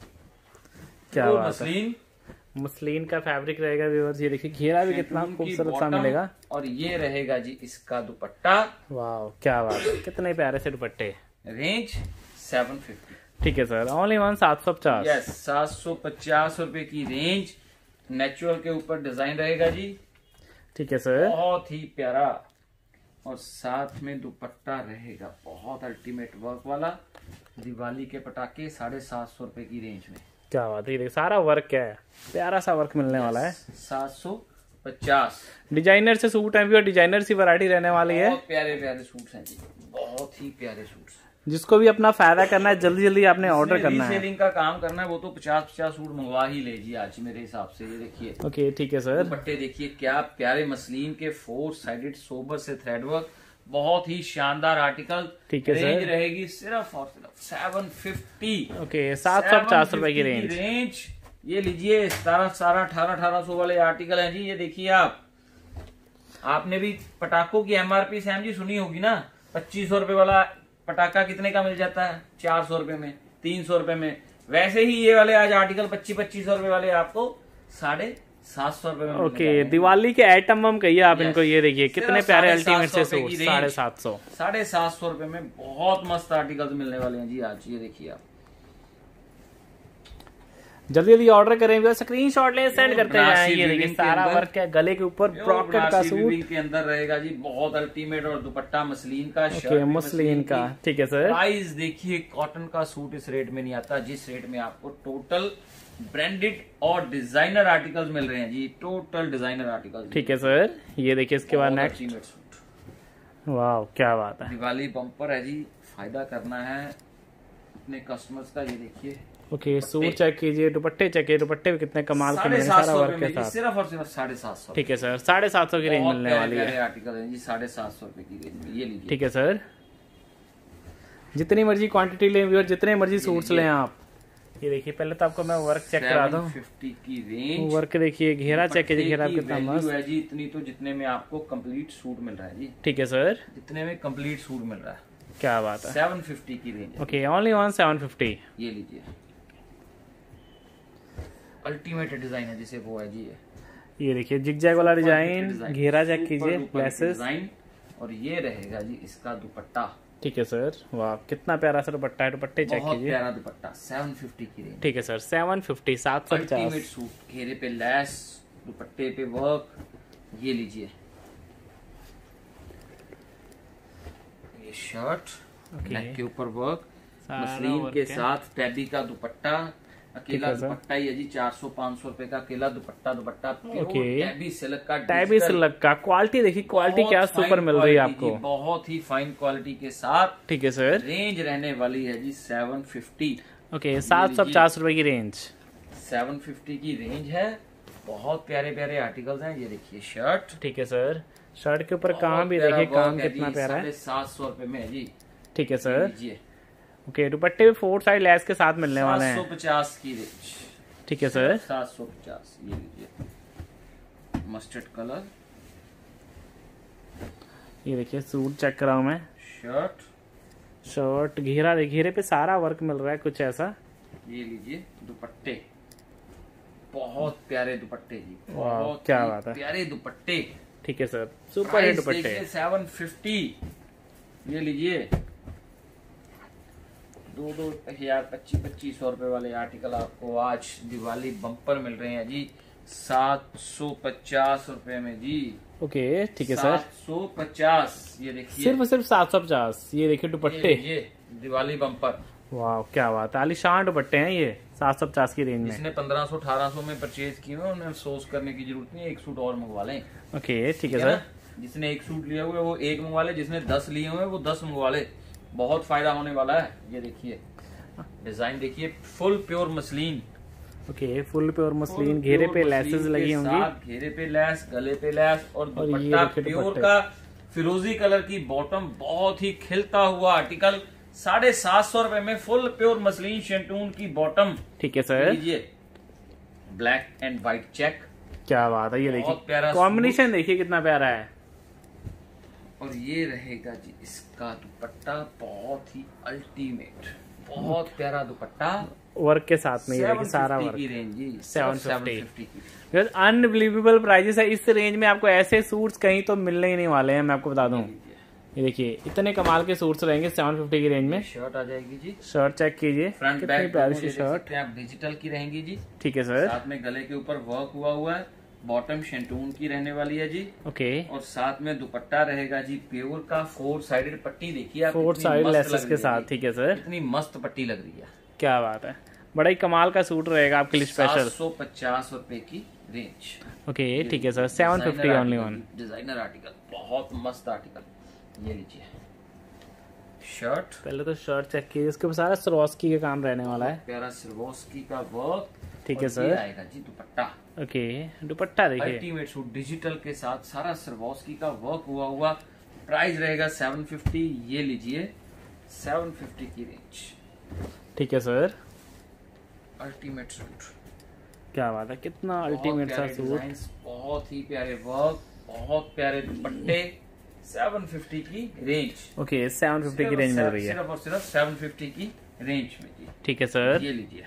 Speaker 1: क्या बात
Speaker 2: मसलिन
Speaker 1: मसलिन का फैब्रिक रहेगा व्यूअर्स। ये देखिए घेरा भी कितना खूबसूरत सा मिलेगा,
Speaker 2: और ये रहेगा जी इसका दुपट्टा।
Speaker 1: वाह, क्या बात है, कितने प्यारे से दुपट्टे।
Speaker 2: Range seven fifty.
Speaker 1: ठीक है सर, ओनली वन सात सौ पचास।
Speaker 2: यस, सात सौ पचास रुपए की रेंज। नेचुरल के ऊपर डिजाइन रहेगा जी।
Speaker 1: ठीक है सर,
Speaker 2: बहुत ही प्यारा, और साथ में दुपट्टा रहेगा बहुत अल्टीमेट वर्क वाला। दिवाली के पटाखे साढ़े सात सौ रुपए की रेंज में।
Speaker 1: क्या बात है, ये सारा वर्क क्या है, प्यारा सा वर्क मिलने वाला है।
Speaker 2: सात सौ पचास।
Speaker 1: डिजाइनर से सूट है भी, और डिजाइनर सी वैरायटी रहने वाली है।
Speaker 2: बहुत प्यारे प्यारे सूट्स हैं जी, बहुत ही प्यारे सूट्स।
Speaker 1: जिसको भी अपना फायदा करना है, जल्दी जल्दी आपने ऑर्डर करना है,
Speaker 2: रीसेलिंग का काम करना है, वो तो पचास पचास सूट मंगवा ही ले जी आज मेरे हिसाब से। ये देखिए,
Speaker 1: ओके, ठीक है सर,
Speaker 2: दुपट्टे देखिए क्या प्यारे मसलिन के, फोर साइडेड सोबर से थ्रेड वर्क, बहुत ही शानदार आर्टिकल।
Speaker 1: ठीक है
Speaker 2: रेंज
Speaker 1: सर,
Speaker 2: रहेगी सिर्फ और सिर्फ सेवन फिफ्टी।
Speaker 1: ओके, सात सौ पचास रुपए की रेंज।
Speaker 2: रेंज ये लीजिए, सतारह सतारह अठारह अठारह सौ वाले आर्टिकल हैं जी। ये देखिए आप, आपने भी पटाखों की एमआरपी सैम जी सुनी होगी ना, पच्चीस सौ रुपए वाला पटाखा कितने का मिल जाता है? चार सौ रुपए में, तीन सौ रुपए में। वैसे ही ये वाले आज आर्टिकल पच्चीस पच्चीस सौ रुपए वाले आपको साढ़े सात सौ रुपए में।
Speaker 1: ओके, दिवाली के आइटम हम कहिए आप इनको। ये देखिए कितने प्यारे अल्टीमेट से सूट, साढ़े सात सौ
Speaker 2: साढ़े सात सौ रुपए में बहुत मस्त आर्टिकल्स मिलने वाले हैं जी आज। ये देखिए आप
Speaker 1: जल्दी जल्दी ऑर्डर करें, स्क्रीनशॉट ले सेंड करते जाएं। ये देखिए सारा वर्क है, गले के ऊपर ब्रॉकेट का सूट
Speaker 2: के अंदर रहेगा जी, बहुत अल्टीमेट। और दुपट्टा मसलिन का,
Speaker 1: शर्ट मसलिन का। ठीक है सर।
Speaker 2: प्राइस देखिए, कॉटन का सूट इस रेट में नहीं आता जिस रेट में आपको टोटल ब्रांडेड और डिजाइनर आर्टिकल्स मिल रहे हैं जी, टोटल डिजाइनर आर्टिकल्स।
Speaker 1: ठीक है सर। ये देखिए इसके बाद नेक्स्ट
Speaker 2: सूट।
Speaker 1: वाह क्या बात है,
Speaker 2: दिवाली बम्पर है जी, फायदा करना है अपने कस्टमर्स का। ये देखिए
Speaker 1: ओके, सूट चेक कीजिए, दुपट्टे चेक कीजिए, दुपट्टे भी कितने कमाल के मिलने, सारा वर्क के साथ
Speaker 2: सिर्फ और सिर्फ साढ़े सात सौ।
Speaker 1: ठीक है सर, साढ़े सात सौ की रेंज मिलने वाली है।
Speaker 2: आर्टिकल है जी, साढ़े सात सौ रुपए की रेंज में। ये लीजिए।
Speaker 1: ठीक है सर, जितनी मर्जी क्वांटिटी लें और जितने मर्जी सूट्स लें आप। ये देखिए पहले तो आपको मैं वर्क चेक करा दूं।
Speaker 2: फिफ्टी की रेंज,
Speaker 1: वर्क देखिए, घेरा चेक कीजिए, घेरा कितना मस्त
Speaker 2: है जी। इतनी तो जितने में आपको कंप्लीट सूट मिल रहा है जी।
Speaker 1: ठीक है सर,
Speaker 2: जितने में कंप्लीट सूट मिल रहा है।
Speaker 1: क्या बात है,
Speaker 2: सेवन फिफ्टी की range.
Speaker 1: Okay, only one seven fifty.
Speaker 2: ये लीजिए, अल्टीमेट डिजाइन है जिसे वो है जी।
Speaker 1: ये देखिए जिगजैग वाला डिजाइन, घेरा चेक कीजिए, लेसेस
Speaker 2: डिजाइन। और ये रहेगा जी इसका दुपट्टा।
Speaker 1: ठीक है सर, वाह कितना प्यारा सा दुपट्टा है, दुपट्टे चेक कीजिए,
Speaker 2: बहुत प्यारा दुपट्टा, सेवन फिफ्टी की रेंज।
Speaker 1: ठीक है सर, सेवन फिफ्टी, सात सौ पचास।
Speaker 2: अल्टीमेट सूट, घेरे पे लैस, दुपट्टे पे वर्क। ये लीजिए, ये शर्ट, नेक के ऊपर वर्क, मसलिन के साथ टैबी का दुपट्टा। अकेला दुपट्टा ही है जी, चार सौ पाँच सौ रुपए का अकेला दुपट्टा। दुपट्टा टैबी सिल्क का,
Speaker 1: टैबी सिल्क का। क्वालिटी देखिए, क्वालिटी क्या सुपर मिल रही है आपको,
Speaker 2: बहुत ही फाइन क्वालिटी के साथ।
Speaker 1: ठीक है सर,
Speaker 2: रेंज रहने वाली है जी सेवन फिफ्टी।
Speaker 1: ओके, सात सौ पचास रुपए की रेंज,
Speaker 2: सेवन फिफ्टी की रेंज है। बहुत प्यारे प्यारे आर्टिकल्स हैं। ये देखिए शर्ट,
Speaker 1: ठीक है सर, शर्ट के ऊपर काम भी देखिए, काम कितना प्यारा है,
Speaker 2: सात सौ रुपए में है जी।
Speaker 1: ठीक है सर, ओके, दुपट्टे भी फोर साइड लैस के साथ मिलने वाले हैं,
Speaker 2: सात सौ पचास की रेंज।
Speaker 1: ठीक है सर,
Speaker 2: सात सौ पचास। ये लीजिए, मस्टर्ड कलर।
Speaker 1: ये देखिए सूट चेक कर रहा हूँ मैं,
Speaker 2: शर्ट,
Speaker 1: शर्ट घेरा, घेरे पे सारा वर्क मिल रहा है कुछ ऐसा।
Speaker 2: ये लीजिए दुपट्टे, बहुत प्यारे दुपट्टे जी,
Speaker 1: बहुत क्या बात है,
Speaker 2: प्यारे दुपट्टे।
Speaker 1: ठीक है सर, सुपर है दुपट्टे,
Speaker 2: सेवन फिफ्टी। ये लीजिए, दो दो हजार पच्चीस पच्चीस सौ रुपए वाले आर्टिकल आपको आज दिवाली बम्पर मिल रहे हैं जी, सात सौ पचास रुपए में जी।
Speaker 1: ओके, ठीक है सर,
Speaker 2: सात सौ पचास। ये देखिए,
Speaker 1: सिर्फ सिर्फ सात सौ पचास। ये देखिए दुपट्टे,
Speaker 2: ये, ये दिवाली बम्पर,
Speaker 1: वाह क्या बात है, आलीशान दुपट्टे हैं ये, सात सौ पचास की रेंज में।
Speaker 2: जिसने पंद्रह सौ अठारह सौ में परचेज किए हैं उन्हें अफसोस करने की जरूरत नहीं है, एक सूट और मंगवा लें।
Speaker 1: ओके, ठीक है सर,
Speaker 2: जिसने एक सूट लिया हुआ है वो एक मंगवा ले, जिसने दस लिए हुए वो दस मंगवा ले, बहुत फायदा होने वाला है। ये देखिए डिजाइन देखिए, full pure muslin.
Speaker 1: Okay, full pure muslin, घेरे पे लेसेस लगी होंगी,
Speaker 2: घेरे पे लेस, गले पे लेस, और दुपट्टा प्योर का फिरोजी कलर की बॉटम, बहुत ही खिलता हुआ आर्टिकल, साढ़े सात सौ रुपए में फुल प्योर मसलिन शेंटून की बॉटम।
Speaker 1: ठीक है सर,
Speaker 2: लीजिए, ब्लैक एंड व्हाइट चेक,
Speaker 1: क्या बात है, ये देखिए कॉम्बिनेशन देखिए कितना प्यारा है।
Speaker 2: और ये रहेगा जी इसका दुपट्टा, बहुत ही अल्टीमेट, बहुत प्यारा दुपट्टा,
Speaker 1: वर्क के साथ में ये देखिए सारा वर्क
Speaker 2: की रेंज जी,
Speaker 1: सेवन फिफ्टी की। अनबिलीवेबल प्राइजेस है, इस रेंज में आपको ऐसे सूट्स कहीं तो मिलने ही नहीं वाले हैं, मैं आपको बता दूं। ये देखिए इतने कमाल के सूट्स रहेंगे सेवन फिफ्टी की रेंज में।
Speaker 2: शर्ट आ जाएगी जी,
Speaker 1: शर्ट चेक कीजिए,
Speaker 2: फ्रंट
Speaker 1: कितनी प्यारी सी शर्ट,
Speaker 2: आप डिजिटल की रहेंगी जी,
Speaker 1: ठीक है सर,
Speaker 2: साथ में गले के ऊपर वर्क हुआ हुआ है, बॉटम शेंटून की रहने वाली है जी,
Speaker 1: ओके,
Speaker 2: और साथ में दुपट्टा रहेगा जी प्योर का, फोर साइडेड पट्टी देखिए आप,
Speaker 1: फोर साइड लेसेस के साथ, ठीक है सर,
Speaker 2: इतनी मस्त पट्टी लग रही है,
Speaker 1: क्या बात है, बड़ा ही कमाल का सूट रहेगा आपके लिए स्पेशल।
Speaker 2: सात सौ पचास रुपए की रेंज,
Speaker 1: ओके, ठीक है sir, seven fifty only one,
Speaker 2: designer article, बहुत मस्त आर्टिकल। ये लीजिए शर्ट,
Speaker 1: पहले तो शर्ट चेक कीजिए, इसके ऊपर सारा सिरवॉस्की का काम रहने वाला है,
Speaker 2: प्यारा सिरवॉस्की का वर्क,
Speaker 1: ठीक है सर,
Speaker 2: आएगा जी दुपट्टा,
Speaker 1: ओके, दुपट्टा देखिए
Speaker 2: अल्टीमेट सूट डिजिटल के साथ, सारा सिरवॉस्की का वर्क हुआ हुआ, प्राइस रहेगा सेवन फिफ्टी। ये लीजिए सेवन फिफ्टी की रेंज,
Speaker 1: ठीक है सर,
Speaker 2: अल्टीमेट सूट,
Speaker 1: क्या बात है, कितना अल्टीमेट सा सूट,
Speaker 2: बहुत ही प्यारे वर्क, बहुत प्यारे दुपट्टे, सेवन फिफ्टी की रेंज।
Speaker 1: ओके, सेवन फिफ्टी की रेंज मिल रही है,
Speaker 2: सिर्फ और सिर्फ सेवन फिफ्टी की रेंज में जी।
Speaker 1: ठीक है सर।
Speaker 2: ये लीजिए,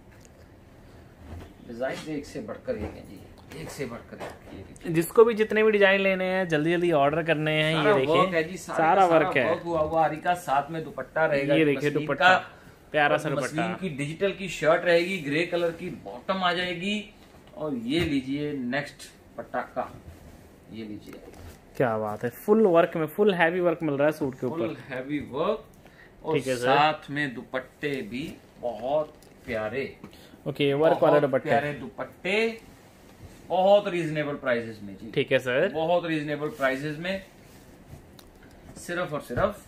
Speaker 2: डिजाइन एक से बढ़कर एक है जी, एक से बढ़कर एक।
Speaker 1: जिसको भी जितने भी डिजाइन लेने हैं जल्दी जल्दी ऑर्डर करने हैं। ये देखिए सारा वर्क है,
Speaker 2: हुआ हुआ आरी का, साथ में दुपट्टा रहेगा।
Speaker 1: ये देखिए दुपट्टा, प्यारा सा दुपट्टा,
Speaker 2: मसलिन की डिजिटल की शर्ट रहेगी, ग्रे कलर की बॉटम आ जाएगी। और ये लीजिए नेक्स्ट पटाखा, ये लीजिए,
Speaker 1: क्या बात है, फुल वर्क में, फुल हैवी वर्क मिल रहा है सूट के ऊपर,
Speaker 2: फुल हैवी वर्क। और साथ में दुपट्टे भी बहुत प्यारे।
Speaker 1: ओके, वर्क वाले दुपट्टे,
Speaker 2: प्यारे दुपट्टे, बहुत रीजनेबल प्राइसेस में जी।
Speaker 1: ठीक है सर,
Speaker 2: बहुत रीजनेबल प्राइसेस में, सिर्फ और सिर्फ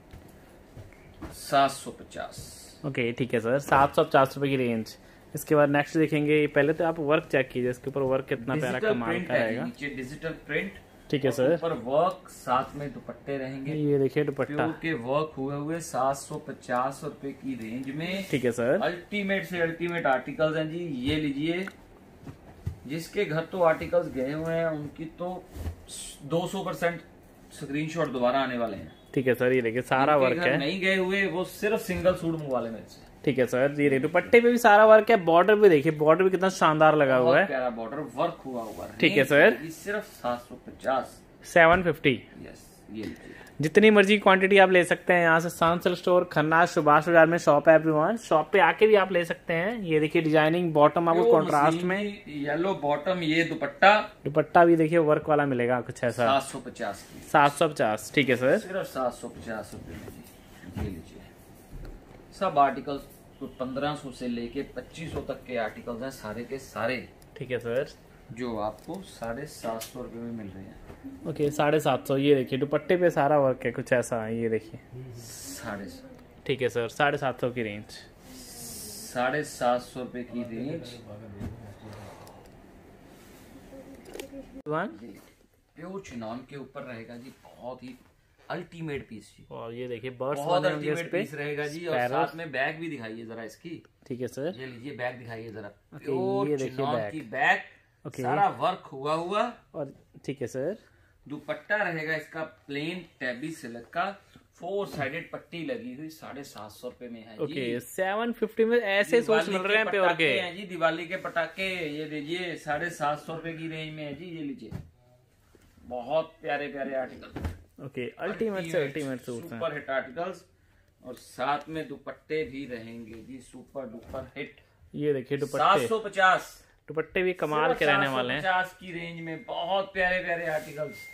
Speaker 2: सात सौ पचास।
Speaker 1: ओके ठीक है सर, सात सौ पचास रुपए की रेंज। इसके बाद नेक्स्ट देखेंगे, पहले तो आप वर्क चेक कीजिए, इसके ऊपर वर्क कितना प्यारा कमाल का रहेगा।
Speaker 2: नीचे डिजिटल प्रिंट,
Speaker 1: ठीक है सर,
Speaker 2: ऊपर वर्क, साथ में दुपट्टे रहेंगे।
Speaker 1: ये देखिए दुपट्टा,
Speaker 2: प्योर के वर्क हुए हुए सात सौ पचास रुपए की रेंज में।
Speaker 1: ठीक है सर,
Speaker 2: अल्टीमेट से अल्टीमेट आर्टिकल्स हैं जी। ये लीजिए, जिसके घर तो आर्टिकल्स गए हुए हैं उनकी तो दो सौ परसेंट स्क्रीनशॉट दोबारा आने वाले हैं।
Speaker 1: ठीक है सर, ये देखिए सारा वर्क है,
Speaker 2: नहीं गए हुए वो सिर्फ सिंगल सूट मंगवा ले मेरे से।
Speaker 1: ठीक है सर, ये दुपट्टे पे भी सारा वर्क है, बॉर्डर भी देखिए, बॉर्डर भी कितना शानदार लगा हुआ है,
Speaker 2: प्यारा बॉर्डर वर्क हुआ हुआ है।
Speaker 1: ठीक है सर,
Speaker 2: सिर्फ सात सौ पचास,
Speaker 1: सेवन फिफ्टी।
Speaker 2: यस, ये
Speaker 1: जितनी मर्जी क्वांटिटी आप ले सकते हैं यहाँ से। सांसल स्टोर खन्ना सुभाष बाजार में शॉप है एवरीवन, शॉप पे आके भी आप ले सकते हैं। ये देखिए डिजाइनिंग बॉटम आपको कॉन्ट्रास्ट में,
Speaker 2: येलो बॉटम, ये दुपट्टा,
Speaker 1: दुपट्टा भी देखिए वर्क वाला मिलेगा कुछ ऐसा।
Speaker 2: सात सौ पचास की,
Speaker 1: सात सौ पचास, ठीक है सर,
Speaker 2: सिर्फ सात सौ पचास रुपए में। ये लीजिए, सब आर्टिकल्स तो पंद्रह सौ से लेके पच्चीस सौ तक के आर्टिकल्स हैं, सारे के सारे।
Speaker 1: ठीक है सर,
Speaker 2: जो आपको साढ़े सात सौ रुपए में मिल रहे हैं।
Speaker 1: ओके, साढ़े सात सौ। ये देखिए दुपट्टे पे सारा वर्क है कुछ ऐसा, ये देखिए
Speaker 2: साढ़े सात।
Speaker 1: ठीक है सर, साढ़े सात सौ की रेंज,
Speaker 2: साढ़े सात सौ रुपए की रेंज। प्योर चिनॉन के ऊपर रहेगा जी, बहुत ही अल्टीमेट पीस जी।
Speaker 1: और ये देखिए बर्ड्स
Speaker 2: बहुत अल्टीमेट पीस रहेगा जी। और साथ में बैग भी दिखाइए जरा इसकी।
Speaker 1: ठीक है सर,
Speaker 2: ये लीजिए बैग दिखाइए जरा,
Speaker 1: प्योर
Speaker 2: ये देखिए बैग की बैग,
Speaker 1: ओके,
Speaker 2: सारा वर्क हुआ हुआ।
Speaker 1: और ठीक है सर,
Speaker 2: दुपट्टा रहेगा इसका प्लेन टैबी सिल्क का, फोर साइडेड पट्टी लगी हुई, साढ़े सात सौ रुपए में है।
Speaker 1: ओके, सेवन फिफ्टी में ऐसे सूट मिल रहे हैं प्योर के
Speaker 2: हैं जी, दिवाली के पटाखे। ये लीजिए साढ़े सात सौ रुपए की रेंज में है जी। ये लीजिए, बहुत प्यारे प्यारे आर्टिकल।
Speaker 1: ओके, अल्टीमेट से ultimate suit,
Speaker 2: super hit articles. और साथ में दुपट्टे भी रहेंगे जी, सुपर डुपर हिट।
Speaker 1: ये देखिए दुपट्टे
Speaker 2: सात सौ पचास,
Speaker 1: दुपट्टे भी कमाल के रहने वाले हैं।
Speaker 2: पचास की रेंज में बहुत प्यारे प्यारे आर्टिकल्स।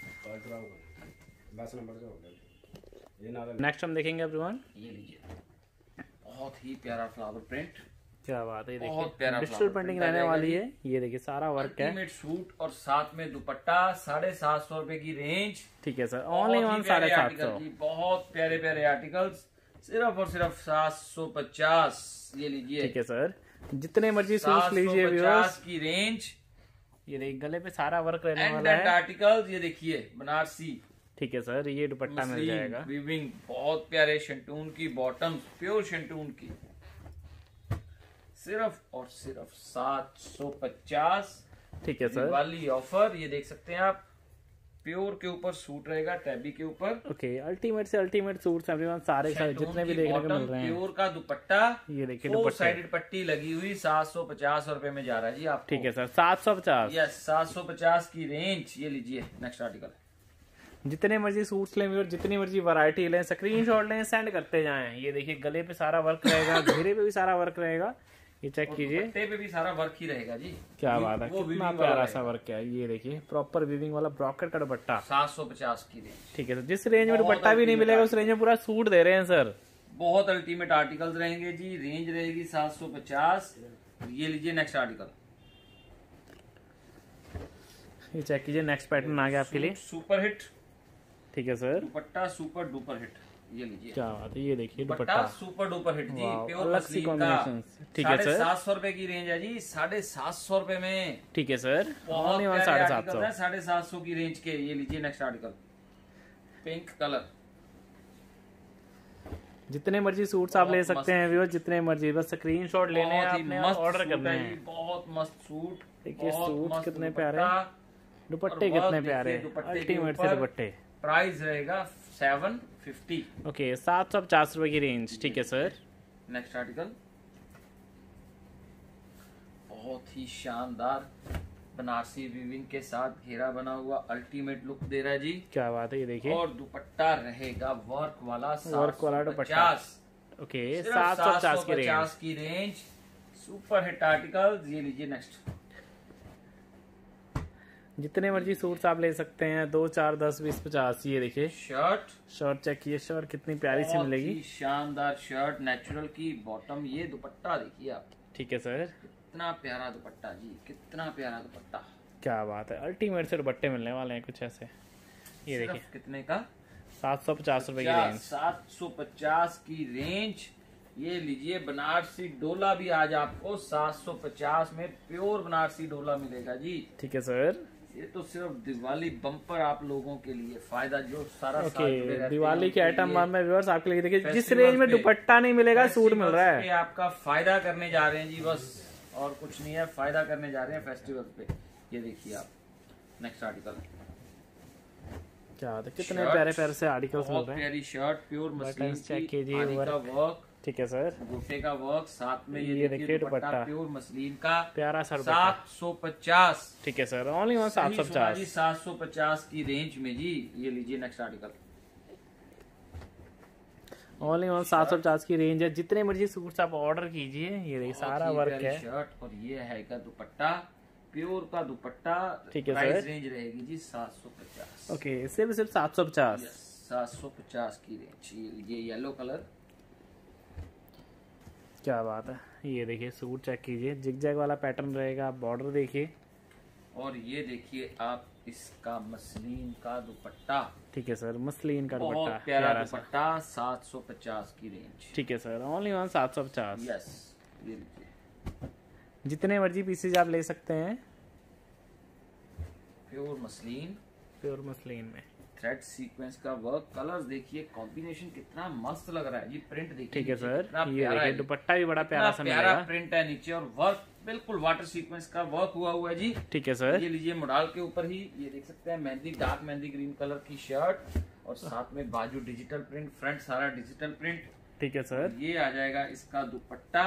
Speaker 1: नेक्स्ट हम देखेंगे एवरीवन,
Speaker 2: ये लीजिए, बहुत ही प्यारा फ्लावर प्रिंट,
Speaker 1: क्या बात है, ये
Speaker 2: बहुत
Speaker 1: देखिए
Speaker 2: प्यारा
Speaker 1: डिजिटल प्रिंटिंग रहने वाली है। ये देखिए सारा वर्क है,
Speaker 2: अल्टीमेट सूट और साथ में दुपट्टा, साढ़े सात सौ रुपए की रेंज।
Speaker 1: ठीक है सर, ऑनली वन साढ़े सात सौ।
Speaker 2: बहुत प्यारे प्यारे आर्टिकल्स, सिर्फ और सिर्फ सात सौ पचास। ये लीजिए,
Speaker 1: ठीक है सर, जितने मर्जी सूट लीजिए व्यूअर्स
Speaker 2: की रेंज।
Speaker 1: ये देखिए गले पे सारा वर्क रहने
Speaker 2: एंड
Speaker 1: वाला है।
Speaker 2: आर्टिकल्स, ये देखिए बनारसी,
Speaker 1: ठीक है सर, ये दुपट्टा मिल जाएगा,
Speaker 2: वीविंग, बहुत प्यारे शंटून की बॉटम, प्योर शंटून की, सिर्फ और सिर्फ सात सौ पचास।
Speaker 1: ठीक है सर,
Speaker 2: दिवाली ऑफर। ये देख सकते हैं आप, प्योर के ऊपर सूट रहेगा, टैबी के ऊपर।
Speaker 1: ओके, अल्टीमेट से अल्टीमेट सूट सारे सारे जितने भी देखने को मिल रहे हैं।
Speaker 2: प्योर का दुपट्टा,
Speaker 1: ये देखिए
Speaker 2: फोर साइडेड पट्टी लगी हुई, सात सौ पचास रुपए में जा रहा है जी आपको।
Speaker 1: ठीक है सर, सात सौ पचास,
Speaker 2: यस, सात सौ पचास की रेंज। ये लीजिए नेक्स्ट आर्टिकल।
Speaker 1: जितने मर्जी सूट्स लें और जितनी मर्जी वैरायटी लें, स्क्रीनशॉट लें, सेंड करते जाएं। ये देखिए गले पे सारा वर्क रहेगा, घेरे पे भी सारा वर्क रहेगा, ये चेक कीजिए,
Speaker 2: दुपट्टे पे भी सारा वर्क ही रहेगा जी।
Speaker 1: क्या बात है, कितना प्यारा सा वर्क है। ये देखिए प्रॉपर वीविंग वाला ब्रॉकेट का दुपट्टा,
Speaker 2: सात सौ पचास की रेंज।
Speaker 1: ठीक है सर, जिस रेंज में दुपट्टा भी नहीं मिलेगा उस रेंज में पूरा सूट दे रहे हैं सर।
Speaker 2: बहुत अल्टीमेट आर्टिकल्स रहेंगे जी, रेंज रहेगी सात सौ पचास। ये लीजिए नेक्स्ट आर्टिकल,
Speaker 1: ये चेक कीजिए, नेक्स्ट पैटर्न आ गया आपके लिए,
Speaker 2: सुपर हिट।
Speaker 1: ठीक है sir,
Speaker 2: dupatta super duper hit. ये लीजिए,
Speaker 1: क्या बात है, ये देखिए
Speaker 2: दुपट्टा सुपर डुपर हिट जी, प्योर
Speaker 1: अलग सी कॉम्बिनेशन। ठीक है सर,
Speaker 2: सात सौ रुपए की रेंज है जी, साढ़े सात सौ रुपए में।
Speaker 1: ठीक है सर,
Speaker 2: बहुत साढ़े सात सौ साढ़े सात सौ की रेंज के। ये लीजिए नेक्स्ट आर्टिकल, पिंक कलर।
Speaker 1: जितने मर्जी सूट्स आप ले सकते हैं व्यूअर्स, जितने मर्जी, बस स्क्रीनशॉट लेने हैं आपने, ऑर्डर करना है।
Speaker 2: बहुत मस्त सूट,
Speaker 1: देखिए सूट कितने प्यारे, दुपट्टे कितने प्यारे, अल्टीमेट से दुपट्टे।
Speaker 2: प्राइस रहेगा सेवन फिफ्टी।
Speaker 1: ओके, सात सौ पचास रुपए की रेंज। ठीक है सर।
Speaker 2: नेक्स्ट आर्टिकल बहुत ही शानदार बनारसी वीविंग के साथ घेरा बना हुआ अल्टीमेट लुक दे रहा है जी।
Speaker 1: क्या बात है, ये देखिए।
Speaker 2: और दुपट्टा रहेगा वर्क वाला,
Speaker 1: वर्क वाला दुपट्टा। ओके, सात सौ पचास की रेंज
Speaker 2: की रेंज सुपर हिट आर्टिकल। ये लीजिए नेक्स्ट।
Speaker 1: जितने मर्जी सूट्स आप ले सकते हैं, दो चार दस बीस पचास। ये देखिए
Speaker 2: शर्ट,
Speaker 1: शर्ट चेक कीजिए, शर्ट कितनी प्यारी सी मिलेगी।
Speaker 2: शानदार शर्ट, नेचुरल की बॉटम। ये दुपट्टा देखिए आप।
Speaker 1: ठीक है सर।
Speaker 2: कितना प्यारा दुपट्टा जी, कितना प्यारा दुपट्टा।
Speaker 1: क्या बात है, अल्टीमेट से दुपट्टे मिलने वाले हैं कुछ ऐसे। ये देखिए
Speaker 2: कितने का?
Speaker 1: सात सौ पचास रुपए की रेंज।
Speaker 2: सात सौ पचास की रेंज। ये लीजिए बनारसी डोला भी आज आपको सात सौ पचास में प्योर बनारसी डोला मिलेगा जी।
Speaker 1: ठीक है सर।
Speaker 2: ये तो सिर्फ दिवाली बम्पर आप लोगों के लिए फायदा, जो सारा
Speaker 1: ओके, दिवाली के आइटम में व्यूअर्स आपके लिए देखिए, जिस रेंज में दुपट्टा नहीं मिलेगा सूट मिल रहा है।
Speaker 2: आपका फायदा करने जा रहे हैं जी, बस और कुछ नहीं है, फायदा करने जा रहे हैं फेस्टिवल पे। ये देखिए आप। Next article.
Speaker 1: क्या बात है, कितने प्यारे प्यारे से आर्टिकल्स मिल रहे हैं।
Speaker 2: प्यारी शर्ट, प्योर मसलिन
Speaker 1: चेक कीजिए,
Speaker 2: वर्क।
Speaker 1: ठीक है सर।
Speaker 2: गोटे का वर्क, साथ में ये,
Speaker 1: ये देखिए दुपट्टा
Speaker 2: प्योर मसलिन का
Speaker 1: प्यारा सा
Speaker 2: सात सौ पचास।
Speaker 1: ठीक है सर, ओनली वन सात सौ पचास
Speaker 2: जी, सात सौ पचास की रेंज में जी। ये लीजिए नेक्स्ट आर्टिकल।
Speaker 1: ओनली वन सात सौ पचास की रेंज है। जितने मर्जी सूट्स आप ऑर्डर कीजिए। ये देखिए सारा वर्क है।
Speaker 2: शर्ट और ये है का दुपट्टा, प्योर का दुपट्टा।
Speaker 1: ठीक है
Speaker 2: प्राइस
Speaker 1: सर।
Speaker 2: रेंज रहेगी जी सात सौ पचास।
Speaker 1: ओके, सिर्फ सिर्फ सात सौ पचास।
Speaker 2: सात सौ पचास की रेंज। ये ये येलो कलर।
Speaker 1: क्या बात है, ये देखिए सूट चेक कीजिए, जिगजैग वाला पैटर्न रहेगा। बॉर्डर देखिए,
Speaker 2: और ये देखिए आप इसका मसलिन का दुपट्टा।
Speaker 1: ठीक है सर, मसलिन का दुपट्टा,
Speaker 2: बहुत प्यारा दुपट्टा। सात सौ पचास की रेंज।
Speaker 1: ठीक है सर, ओनली वन सात सौ पचास।
Speaker 2: यस, ये लीजिए।
Speaker 1: जितने मर्जी पीसेज आप ले सकते हैं।
Speaker 2: प्योर मसलिन,
Speaker 1: प्योर मसलिन में
Speaker 2: थ्रेड सीक्वेंस का वर्क। कलर्स देखिए, कॉम्बिनेशन कितना मस्त लग रहा है जी। प्रिंट देखिए।
Speaker 1: ठीक है सर, ये देखिए दुपट्टा भी बड़ा प्यारा सा
Speaker 2: प्यारा प्रिंट है नीचे, और वर्क बिल्कुल वाटर सीक्वेंस का वर्क हुआ हुआ है जी।
Speaker 1: ठीक है सर।
Speaker 2: ये लीजिए मोडाल के ऊपर ही, ये देख सकते हैं mehndi, dark mehndi green colour की शर्ट, और साथ में बाजू डिजिटल प्रिंट, फ्रंट सारा डिजिटल प्रिंट।
Speaker 1: ठीक है सर।
Speaker 2: ये आ जाएगा इसका दुपट्टा।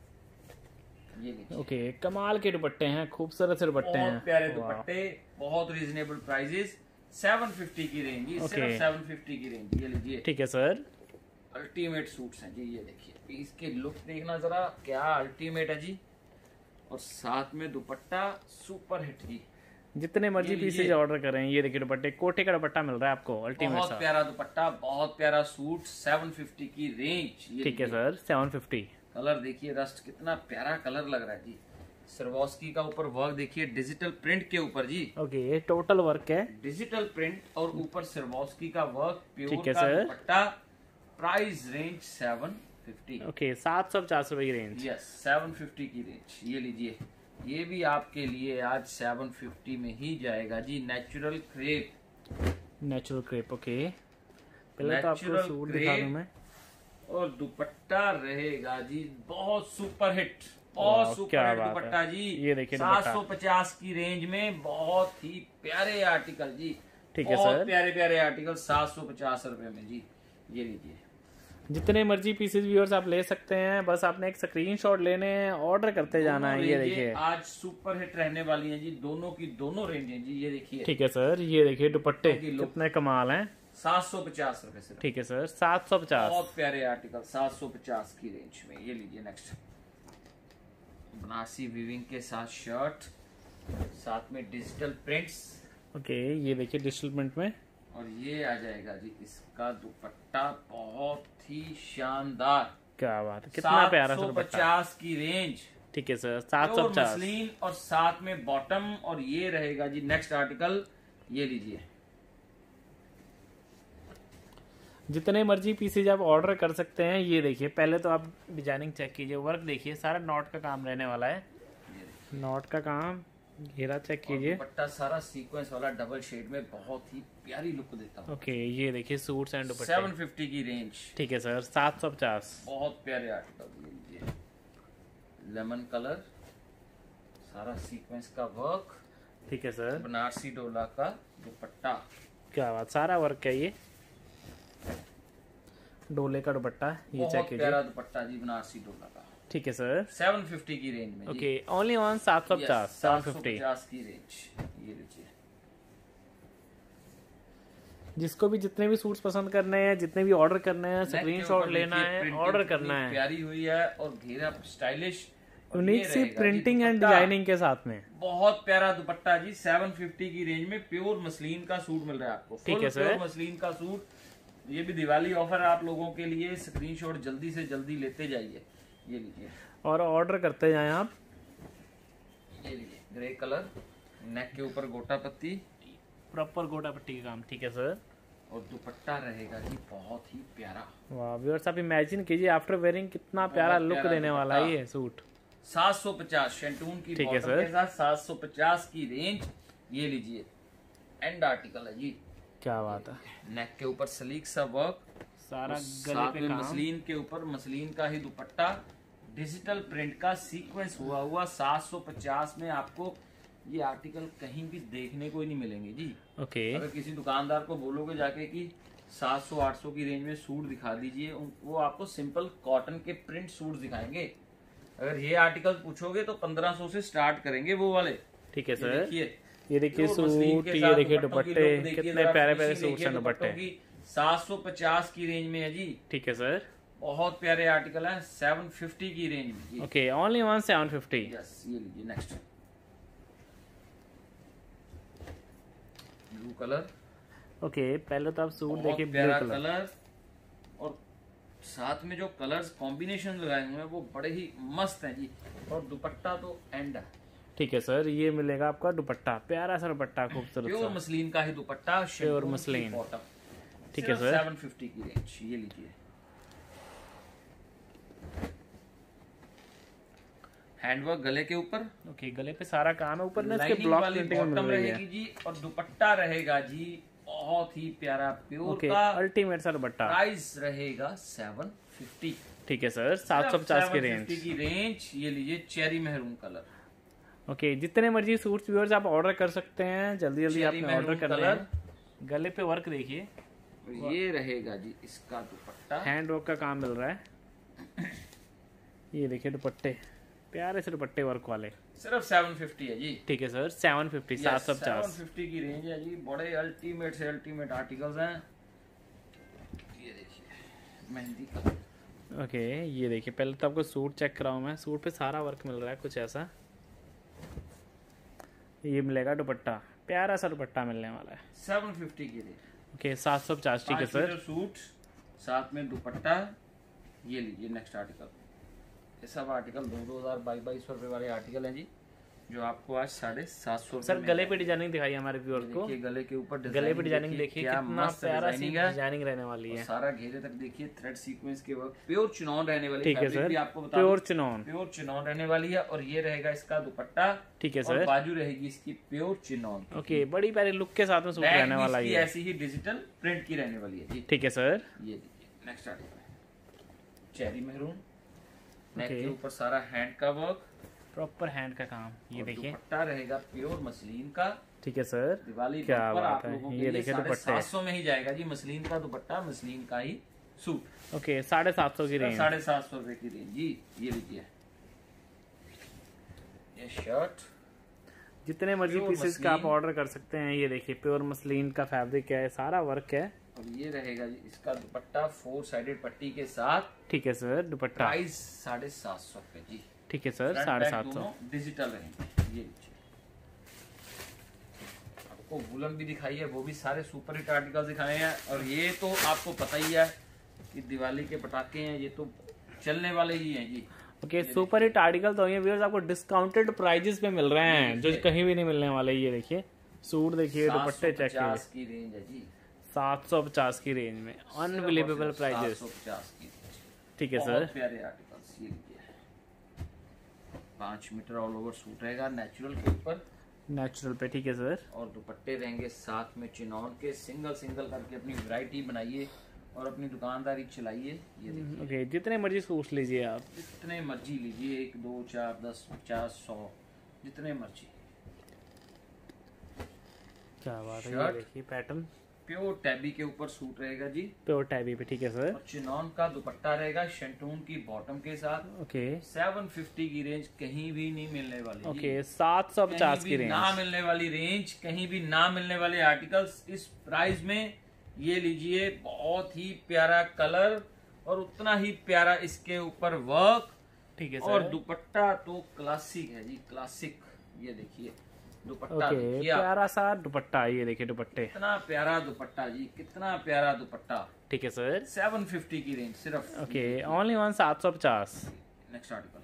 Speaker 2: ये लीजिए।
Speaker 1: ओके, कमाल के दुपट्टे हैं, खूबसूरत से दुपट्टे हैं,
Speaker 2: प्यारे दुपट्टे, बहुत रीजनेबल प्राइजेस। सेवन फिफ्टी की रेंज, ये सिर्फ सेवन फिफ्टी की रेंज। ये लीजिए।
Speaker 1: ठीक है सर।
Speaker 2: अल्टीमेट सूट्स हैं जी। ये देखिए, इसके लुक देखना जरा, क्या अल्टीमेट है जी। और साथ में दुपट्टा सुपर हिट जी।
Speaker 1: जितने मर्जी पीसेज ऑर्डर करें। ये देखिए दुपट्टे, कोटे का दुपट्टा मिल रहा है आपको, अल्टीमेट
Speaker 2: बहुत प्यारा दुपट्टा, बहुत प्यारा सूट। सेवन फिफ्टी की रेंज।
Speaker 1: ठीक है सर, सेवन फिफ्टी।
Speaker 2: कलर देखिए, रस्ट कितना प्यारा कलर लग रहा है जी। सरवॉस्की का ऊपर वर्क देखिए, डिजिटल प्रिंट के ऊपर जी।
Speaker 1: ओके, ये टोटल वर्क है,
Speaker 2: डिजिटल प्रिंट, और ऊपर सरवॉस्की का वर्क, प्योर
Speaker 1: ठीक है
Speaker 2: का
Speaker 1: sir.
Speaker 2: Dupatta. Price range seven fifty.
Speaker 1: Okay, सात सौ पचास रुपए की रेंज।
Speaker 2: यस, सेवन फिफ्टी की रेंज। ये लीजिए, ये भी आपके लिए आज सेवन फिफ्टी में ही जाएगा जी। Natural crepe.
Speaker 1: Natural crepe. Okay, पहले तो आपको सूट दिखा दूं मैं।
Speaker 2: और दुपट्टा रहेगा जी बहुत सुपर हिट, बहुत सुपर हिट दुपट्टा जी।
Speaker 1: ये देखिए
Speaker 2: सात सौ पचास की रेंज में बहुत ही प्यारे आर्टिकल जी।
Speaker 1: ठीक है
Speaker 2: बहुत
Speaker 1: सर,
Speaker 2: प्यारे प्यारे आर्टिकल सात सौ पचास रुपए में जी। ये लीजिए।
Speaker 1: जितने मर्जी पीसेस व्यूअर्स आप ले सकते हैं, बस आपने एक स्क्रीनशॉट लेने हैं, ऑर्डर करते जाना है। ये देखिए
Speaker 2: आज सुपर हिट रहने वाली है जी, दोनों की दोनों रेंज है जी। ये देखिए।
Speaker 1: ठीक है सर, ये देखिए दुपट्टे कितने कमाल हैं।
Speaker 2: सात सौ पचास रुपए से।
Speaker 1: ठीक है सर, सात सौ पचास।
Speaker 2: बहुत प्यारे आर्टिकल सात सौ पचास की रेंज में। ये लीजिए नेक्स्ट। बनारसी वीविंग के साथ शर्ट, साथ में डिजिटल प्रिंट्स।
Speaker 1: ओके, ये देखिए डिजिटल प्रिंट में,
Speaker 2: और ये आ जाएगा जी इसका दुपट्टा, बहुत ही शानदार।
Speaker 1: क्या बात है, कितना प्यारा सा दुपट्टा।
Speaker 2: पचास की रेंज।
Speaker 1: ठीक है सर, सात सौ पचास।
Speaker 2: मसलिन और साथ में बॉटम, और ये रहेगा जी नेक्स्ट आर्टिकल। ये लीजिए।
Speaker 1: जितने मर्जी पीसेज आप ऑर्डर कर सकते हैं। ये देखिए, पहले तो आप डिजाइनिंग चेक कीजिए, वर्क देखिए, सारा नॉट का काम रहने वाला है, नॉट का काम। घेरा चेक कीजिए,
Speaker 2: दुपट्टा सारा सीक्वेंस वाला डबल शेड में, बहुत ही प्यारी लुक देता है।
Speaker 1: ओके, ये देखिए सूट्स एंड दुपट्टे।
Speaker 2: सेवन फिफ्टी की रेंज।
Speaker 1: ठीक है सर, सात सौ पचास।
Speaker 2: बहुत प्यारे आर्टिकल। लीजिए, लेमन कलर, सारा सीक्वेंस का वर्क।
Speaker 1: ठीक है सर,
Speaker 2: बनारसी डोला का दुपट्टा।
Speaker 1: क्या बात, सारा वर्क है ये, डोले का दुपट्टा, ये चेक कीजिए।
Speaker 2: प्यारा दुपट्टा जी बनारसी डोला का।
Speaker 1: ठीक है सर।
Speaker 2: सेवन फिफ्टी की रेंज में।
Speaker 1: ओके, ओनली ऑन सात सौ पचास, सेवन फिफ्टी
Speaker 2: की रेंज। ये लीजिए,
Speaker 1: जिसको भी जितने भी सूट्स पसंद करने हैं, जितने भी ऑर्डर करने हैं, स्क्रीनशॉट लेना है, ऑर्डर करना है।
Speaker 2: प्यारी हुई है और घेरा स्टाइलिश,
Speaker 1: यूनिक सी प्रिंटिंग एंड डिजाइनिंग के साथ में।
Speaker 2: बहुत प्यारा दुपट्टा जी, सेवन फिफ्टी की रेंज में प्योर मसलिन का सूट मिल रहा है आपको।
Speaker 1: ठीक है सर,
Speaker 2: मसलिन का सूट, ये भी दिवाली ऑफर है आप लोगों के लिए। स्क्रीनशॉट जल्दी से जल्दी लेते जाइए। ये लीजिए
Speaker 1: और ऑर्डर करते जाएं आप।
Speaker 2: ये लीजिए, ग्रे कलर, नेक के ऊपर गोटा पत्ती,
Speaker 1: प्रॉपर गोटा पट्टी का काम। ठीक है सर।
Speaker 2: और दुपट्टा रहेगा जी बहुत ही प्यारा।
Speaker 1: वाह व्यूअर्स, आप इमेजिन कीजिए आफ्टर वेयरिंग कितना प्यारा लुक देने वाला है ये सूट।
Speaker 2: सात सौ पचास शेंटून की बॉटम के साथ सात सौ पचास की रेंज। ये लीजिए, एंड आर्टिकल है जी।
Speaker 1: क्या बात है,
Speaker 2: नेक के ऊपर सलीक सा वर्क,
Speaker 1: सारा गले पे काम।
Speaker 2: मसलिन के ऊपर मसलिन का ही दुपट्टा, डिजिटल प्रिंट का सीक्वेंस हुआ हुआ। सात सौ पचास में आपको ये आर्टिकल कहीं भी देखने को ही नहीं मिलेंगे जी।
Speaker 1: ओके,
Speaker 2: अगर किसी दुकानदार को बोलोगे जाके कि सात सौ आठ सौ की रेंज में सूट दिखा दीजिए, वो आपको सिंपल कॉटन के प्रिंट सूट दिखाएंगे। अगर ये आर्टिकल पूछोगे तो पंद्रह सौ से स्टार्ट करेंगे वो वाले।
Speaker 1: ठीक है सर।
Speaker 2: देखिए,
Speaker 1: ये देखिए सूट, ये देखिए दुपट्टे, कितने प्यारे प्यारे सूट्स हैं दुपट्टे।
Speaker 2: सात सौ पचास की रेंज में है जी।
Speaker 1: ठीक है सर,
Speaker 2: बहुत प्यारे आर्टिकल है, सेवन फिफ्टी की रेंज में।
Speaker 1: Okay, only one seven fifty.
Speaker 2: Yes, ये लीजिए नेक्स्ट ब्लू कलर।
Speaker 1: ओके, पहले तो आप सूट देखिए, ब्लू
Speaker 2: प्यारा
Speaker 1: कलर,
Speaker 2: कलर, और साथ में जो कलर्स कॉम्बिनेशन लगाए हुए हैं वो बड़े ही मस्त हैं जी। और दुपट्टा तो एंड है।
Speaker 1: ठीक है सर, ये मिलेगा आपका दुपट्टा, प्यारा सा दुपट्टा, खूबसूरत
Speaker 2: प्योर
Speaker 1: सा
Speaker 2: मसलिन का ही दुपट्टा,
Speaker 1: प्योर मसलिन।
Speaker 2: बॉटम।
Speaker 1: ठीक है सर,
Speaker 2: सेवन फिफ्टी की रेंज। ये लीजिए, हैंडवर्क गले के ऊपर।
Speaker 1: ओके, गले पे सारा काम है, ऊपर ना इसके
Speaker 2: लाइनिंग
Speaker 1: ब्लॉक
Speaker 2: वाली
Speaker 1: प्रिंटिंग मिल
Speaker 2: बॉटम
Speaker 1: रही
Speaker 2: रहेगी
Speaker 1: है
Speaker 2: जी, और दुपट्टा रहेगा जी बहुत ही प्यारा प्योर
Speaker 1: ओके,
Speaker 2: का।
Speaker 1: अल्टीमेट सा दुपट्टा।
Speaker 2: प्राइस रहेगा सेवन फिफ्टी।
Speaker 1: ठीक है सर, सात सौ पचास की रेंज
Speaker 2: की रेंज। ये लीजिए, चेरी मेहरून कलर।
Speaker 1: ओके, जितने मर्जी सूट्स व्यूअर्स आप ऑर्डर कर सकते हैं, जल्दी जल्दी आपने ऑर्डर करना है। गले पे वर्क देखिए,
Speaker 2: ये रहेगा जी इसका दुपट्टा,
Speaker 1: हैंड वर्क का काम मिल रहा है। ये देखिए दुपट्टे, प्यारे से दुपट्टे वर्क वाले।
Speaker 2: सिर्फ सेवन फिफ्टी है जी।
Speaker 1: ठीक है सर, सेवन फिफ्टी, सात सौ पचास।
Speaker 2: सेवन फिफ्टी की रेंज है जी। बड़े अल्टीमेट से अल्टीमेट आर्टिकल्स हैं। ये देखिए, मेहंदी कलर।
Speaker 1: ओके, ये देखिए, पहले तो आपको सूट चेक कराऊं मैं। सूट पे सारा वर्क मिल रहा है कुछ ऐसा। ये मिलेगा दुपट्टा, प्यारा सा दुपट्टा मिलने वाला है।
Speaker 2: सेवन फिफ्टी की रेंज।
Speaker 1: ओके, सात सौ पचास। ठीक है सर,
Speaker 2: सूट साथ में दुपट्टा। ये लीजिए नेक्स्ट आर्टिकल। ये सब आर्टिकल दो दो हजार बाईस बाईस सौ रुपए वाले आर्टिकल हैं जी, जो आपको आज साढ़े सात सौ
Speaker 1: सर गले पे डिजाइनिंग दिखाई हमारे व्यूअर्स को।
Speaker 2: गले के ऊपर
Speaker 1: गले पे डिजाइनिंग देखिए, कितना प्यारा सी डिजाइनिंग रहने वाली है।
Speaker 2: सारा घेरे तक देखिए, थ्रेड सीक्वेंस के वर्क, प्योर चिनॉन रहने वाली है।
Speaker 1: ठीक है सर,
Speaker 2: आपको बता
Speaker 1: प्योर चिनॉन,
Speaker 2: प्योर चिनॉन रहने वाली है। और ये रहेगा इसका दुपट्टा।
Speaker 1: ठीक है सर,
Speaker 2: बाजू रहेगी इसकी प्योर चिनॉन।
Speaker 1: ओके, बड़ी प्यारी लुक के साथ में सूट रहने वाला है।
Speaker 2: ऐसी ही डिजिटल प्रिंट की रहने वाली है जी।
Speaker 1: ठीक है सर,
Speaker 2: ये next article, cherry maroon, neck के ऊपर सारा हैंड का वर्क,
Speaker 1: प्रॉपर हैंड का काम। ये देखिए,
Speaker 2: दुपट्टा रहेगा प्योर मसलिन का।
Speaker 1: ठीक है सर,
Speaker 2: दिवाली
Speaker 1: क्या बात है। ये देखिए दुपट्टे,
Speaker 2: सात सौ में ही जाएगा जी। मसलिन का दुपट्टा, मसलिन का ही सूट।
Speaker 1: ओके, साढ़े सात सौ की रेंज,
Speaker 2: साढ़े सात सौ रुपए की रेंज जी। ये लीजिए, ये शर्ट,
Speaker 1: जितने मर्जी पीसेस का आप ऑर्डर कर सकते हैं। ये देखिए, प्योर मसलिन का फैब्रिक है, सारा वर्क है।
Speaker 2: और ये रहेगा जी इसका दुपट्टा, फोर साइडेड पट्टी के साथ।
Speaker 1: ठीक है सर, दुपट्टा
Speaker 2: प्राइस साढ़े सात सौ रुपए जी।
Speaker 1: ठीक है सर, साढ़े सात सौ
Speaker 2: डिजिटल रहेंगे। ये लीजिए, आपको वुलन भी दिखाई है, वो भी सारे सुपर हिट आर्टिकल दिखाए हैं। और ये तो आपको पता ही है कि दिवाली के पटाखे हैं, ये तो चलने वाले ही हैं जी।
Speaker 1: ओके, सुपर हिट आर्टिकल तो ये व्यूअर्स आपको डिस्काउंटेड प्राइजेस पे मिल रहे हैं, जो कहीं भी नहीं मिलने वाले। ये देखिए, सूट देखिए, दुपट्टे चेक कीजिए,
Speaker 2: की रेंज है जी,
Speaker 1: सात सौ पचास की रेंज में, अनबिलीवेबल प्राइजेस। ठीक है सर,
Speaker 2: प्यारे आर्टिकल्स। ये लीजिए, पांच मीटर ऑल ओवर सूट रहेगा, नेचुरल के ऊपर,
Speaker 1: नेचुरल पे। ठीक है सर,
Speaker 2: और दुपट्टे रहेंगे साथ में चिनॉन के। सिंगल सिंगल करके अपनी वैरायटी बनाइए और अपनी दुकानदारी चलाइए। ये देखिए,
Speaker 1: ओके, जितने मर्जी सूट लीजिए आप,
Speaker 2: जितने मर्जी लीजिए, एक दो चार दस पचास सौ, जितने मर्जी।
Speaker 1: क्या बात है। ये देखिए पैटर्न,
Speaker 2: प्योर टैबी के ऊपर सूट रहेगा जी,
Speaker 1: प्योर टैबी पे, ठीक है सर।
Speaker 2: और चिनॉन का दुपट्टा रहेगा शेंटून की बॉटम के साथ।
Speaker 1: ओके,
Speaker 2: सेवन फिफ्टी की रेंज कहीं भी नहीं मिलने वाली।
Speaker 1: ओके, सात सौ पचास की रेंज,
Speaker 2: ना मिलने वाली रेंज, कहीं भी ना मिलने वाले आर्टिकल्स इस प्राइस में। ये लीजिए, बहुत ही प्यारा कलर और उतना ही प्यारा इसके ऊपर वर्क,
Speaker 1: ठीक है
Speaker 2: और
Speaker 1: सर।
Speaker 2: दुपट्टा तो क्लासिक है जी, क्लासिक। ये देखिए दुपट्टा,
Speaker 1: ओके,
Speaker 2: देखिए आप।
Speaker 1: प्यारा सा दुपट्टा, ये देखिए दुपट्टे,
Speaker 2: कितना प्यारा दुपट्टा जी, कितना प्यारा दुपट्टा।
Speaker 1: ठीक है सर।
Speaker 2: सेवन फिफ्टी की रेंज सिर्फ।
Speaker 1: ओके, ओनली वन सात सौ पचास।
Speaker 2: Next article,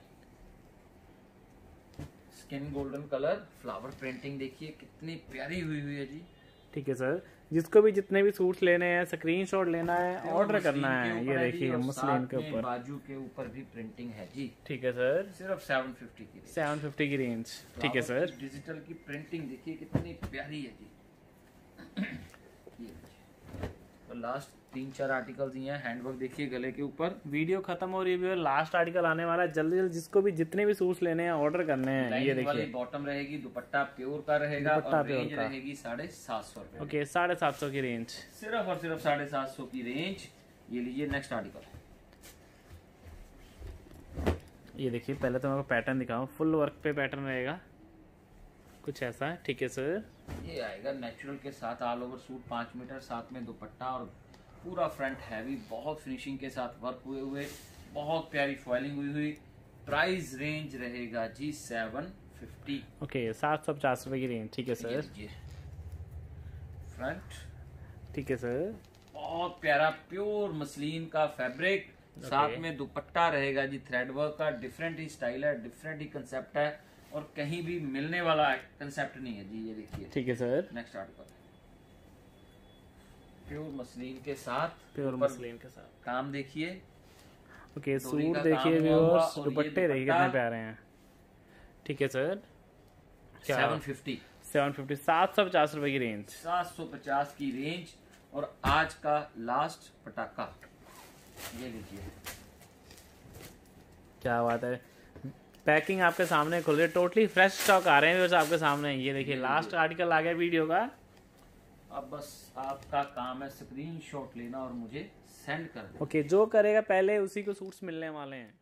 Speaker 2: skin golden colour, flower printing देखिए कितनी प्यारी हुई हुई है जी।
Speaker 1: ठीक है सर, जिसको भी जितने भी सूट्स लेने हैं, स्क्रीनशॉट लेना है, ऑर्डर करना है, ये देखिए मसलिन के ऊपर,
Speaker 2: बाजू के ऊपर भी प्रिंटिंग है जी।
Speaker 1: ठीक है सर,
Speaker 2: सिर्फ सेवन फिफ्टी की
Speaker 1: सेवन फिफ्टी की रेंज। ठीक है सर।
Speaker 2: डिजिटल की प्रिंटिंग देखिए कितनी प्यारी है जी। ये तो लास्ट तीन चार आर्टिकल्स ही हैं। हैंडवर्क देखिए गले के ऊपर।
Speaker 1: वीडियो खत्म हो रही है, लास्ट आर्टिकल आने वाला है, जल्दी जल्दी जिसको भी जितने भी सूट्स लेने हैं ऑर्डर करने हैं। ये देखिए
Speaker 2: बॉटम रहेगी, दुपट्टा प्योर का रहेगा, और रेंज रहेगी साढ़े सात सौ रुपए।
Speaker 1: ओके, साढ़े सात सौ की रेंज,
Speaker 2: सिर्फ और सिर्फ साढ़े सात सौ की रेंज। ये लीजिए नेक्स्ट आर्टिकल।
Speaker 1: ये देखिए, पहले तो मैं आपको पैटर्न दिखाऊं, फुल वर्क पे पैटर्न रहेगा कुछ ऐसा है। ठीक है सर,
Speaker 2: ये आएगा नेचुरल के साथ, ऑल ओवर सूट पांच मीटर, साथ में दुपट्टा और पूरा फ्रंट हैवी, बहुत फिनिशिंग के साथ वर्क हुए हुए, बहुत प्यारी फॉइलिंग हुई हुई। प्राइस रेंज रहेगा जी सेवन फिफ्टी।
Speaker 1: ओके, सात सौ पचास रुपए की रेंज। ठीक है सर।
Speaker 2: फ्रंट,
Speaker 1: ठीक है सर,
Speaker 2: बहुत प्यारा प्योर मसलिन का फैब्रिक, साथ में दुपट्टा रहेगा जी थ्रेड वर्क का। डिफरेंट ही स्टाइल है, डिफरेंट ही कंसेप्ट है, और कहीं भी मिलने वाला कंसेप्ट नहीं है जी। ये देखिए,
Speaker 1: ठीक है sir.
Speaker 2: Next article, pure muslin के साथ,
Speaker 1: प्योर मसलिन के साथ
Speaker 2: काम देखिए।
Speaker 1: ओके, सूट देखिए व्यूअर्स, दुपट्टे देखिए कितने प्यारे हैं। ठीक है sir,
Speaker 2: seven fifty,
Speaker 1: seven fifty, सात सौ पचास रुपए की रेंज,
Speaker 2: सात सौ पचास की रेंज। और आज का लास्ट पटाखा, ये लीजिए,
Speaker 1: क्या बात है। पैकिंग आपके सामने खुल रही है, टोटली फ्रेश स्टॉक आ रहे हैं व्यूअर्स आपके सामने। ये देखिए लास्ट आर्टिकल आ गया वीडियो का।
Speaker 2: अब बस आपका काम है स्क्रीनशॉट लेना और मुझे सेंड कर देना।
Speaker 1: ओके, जो करेगा पहले उसी को सूट्स मिलने वाले हैं।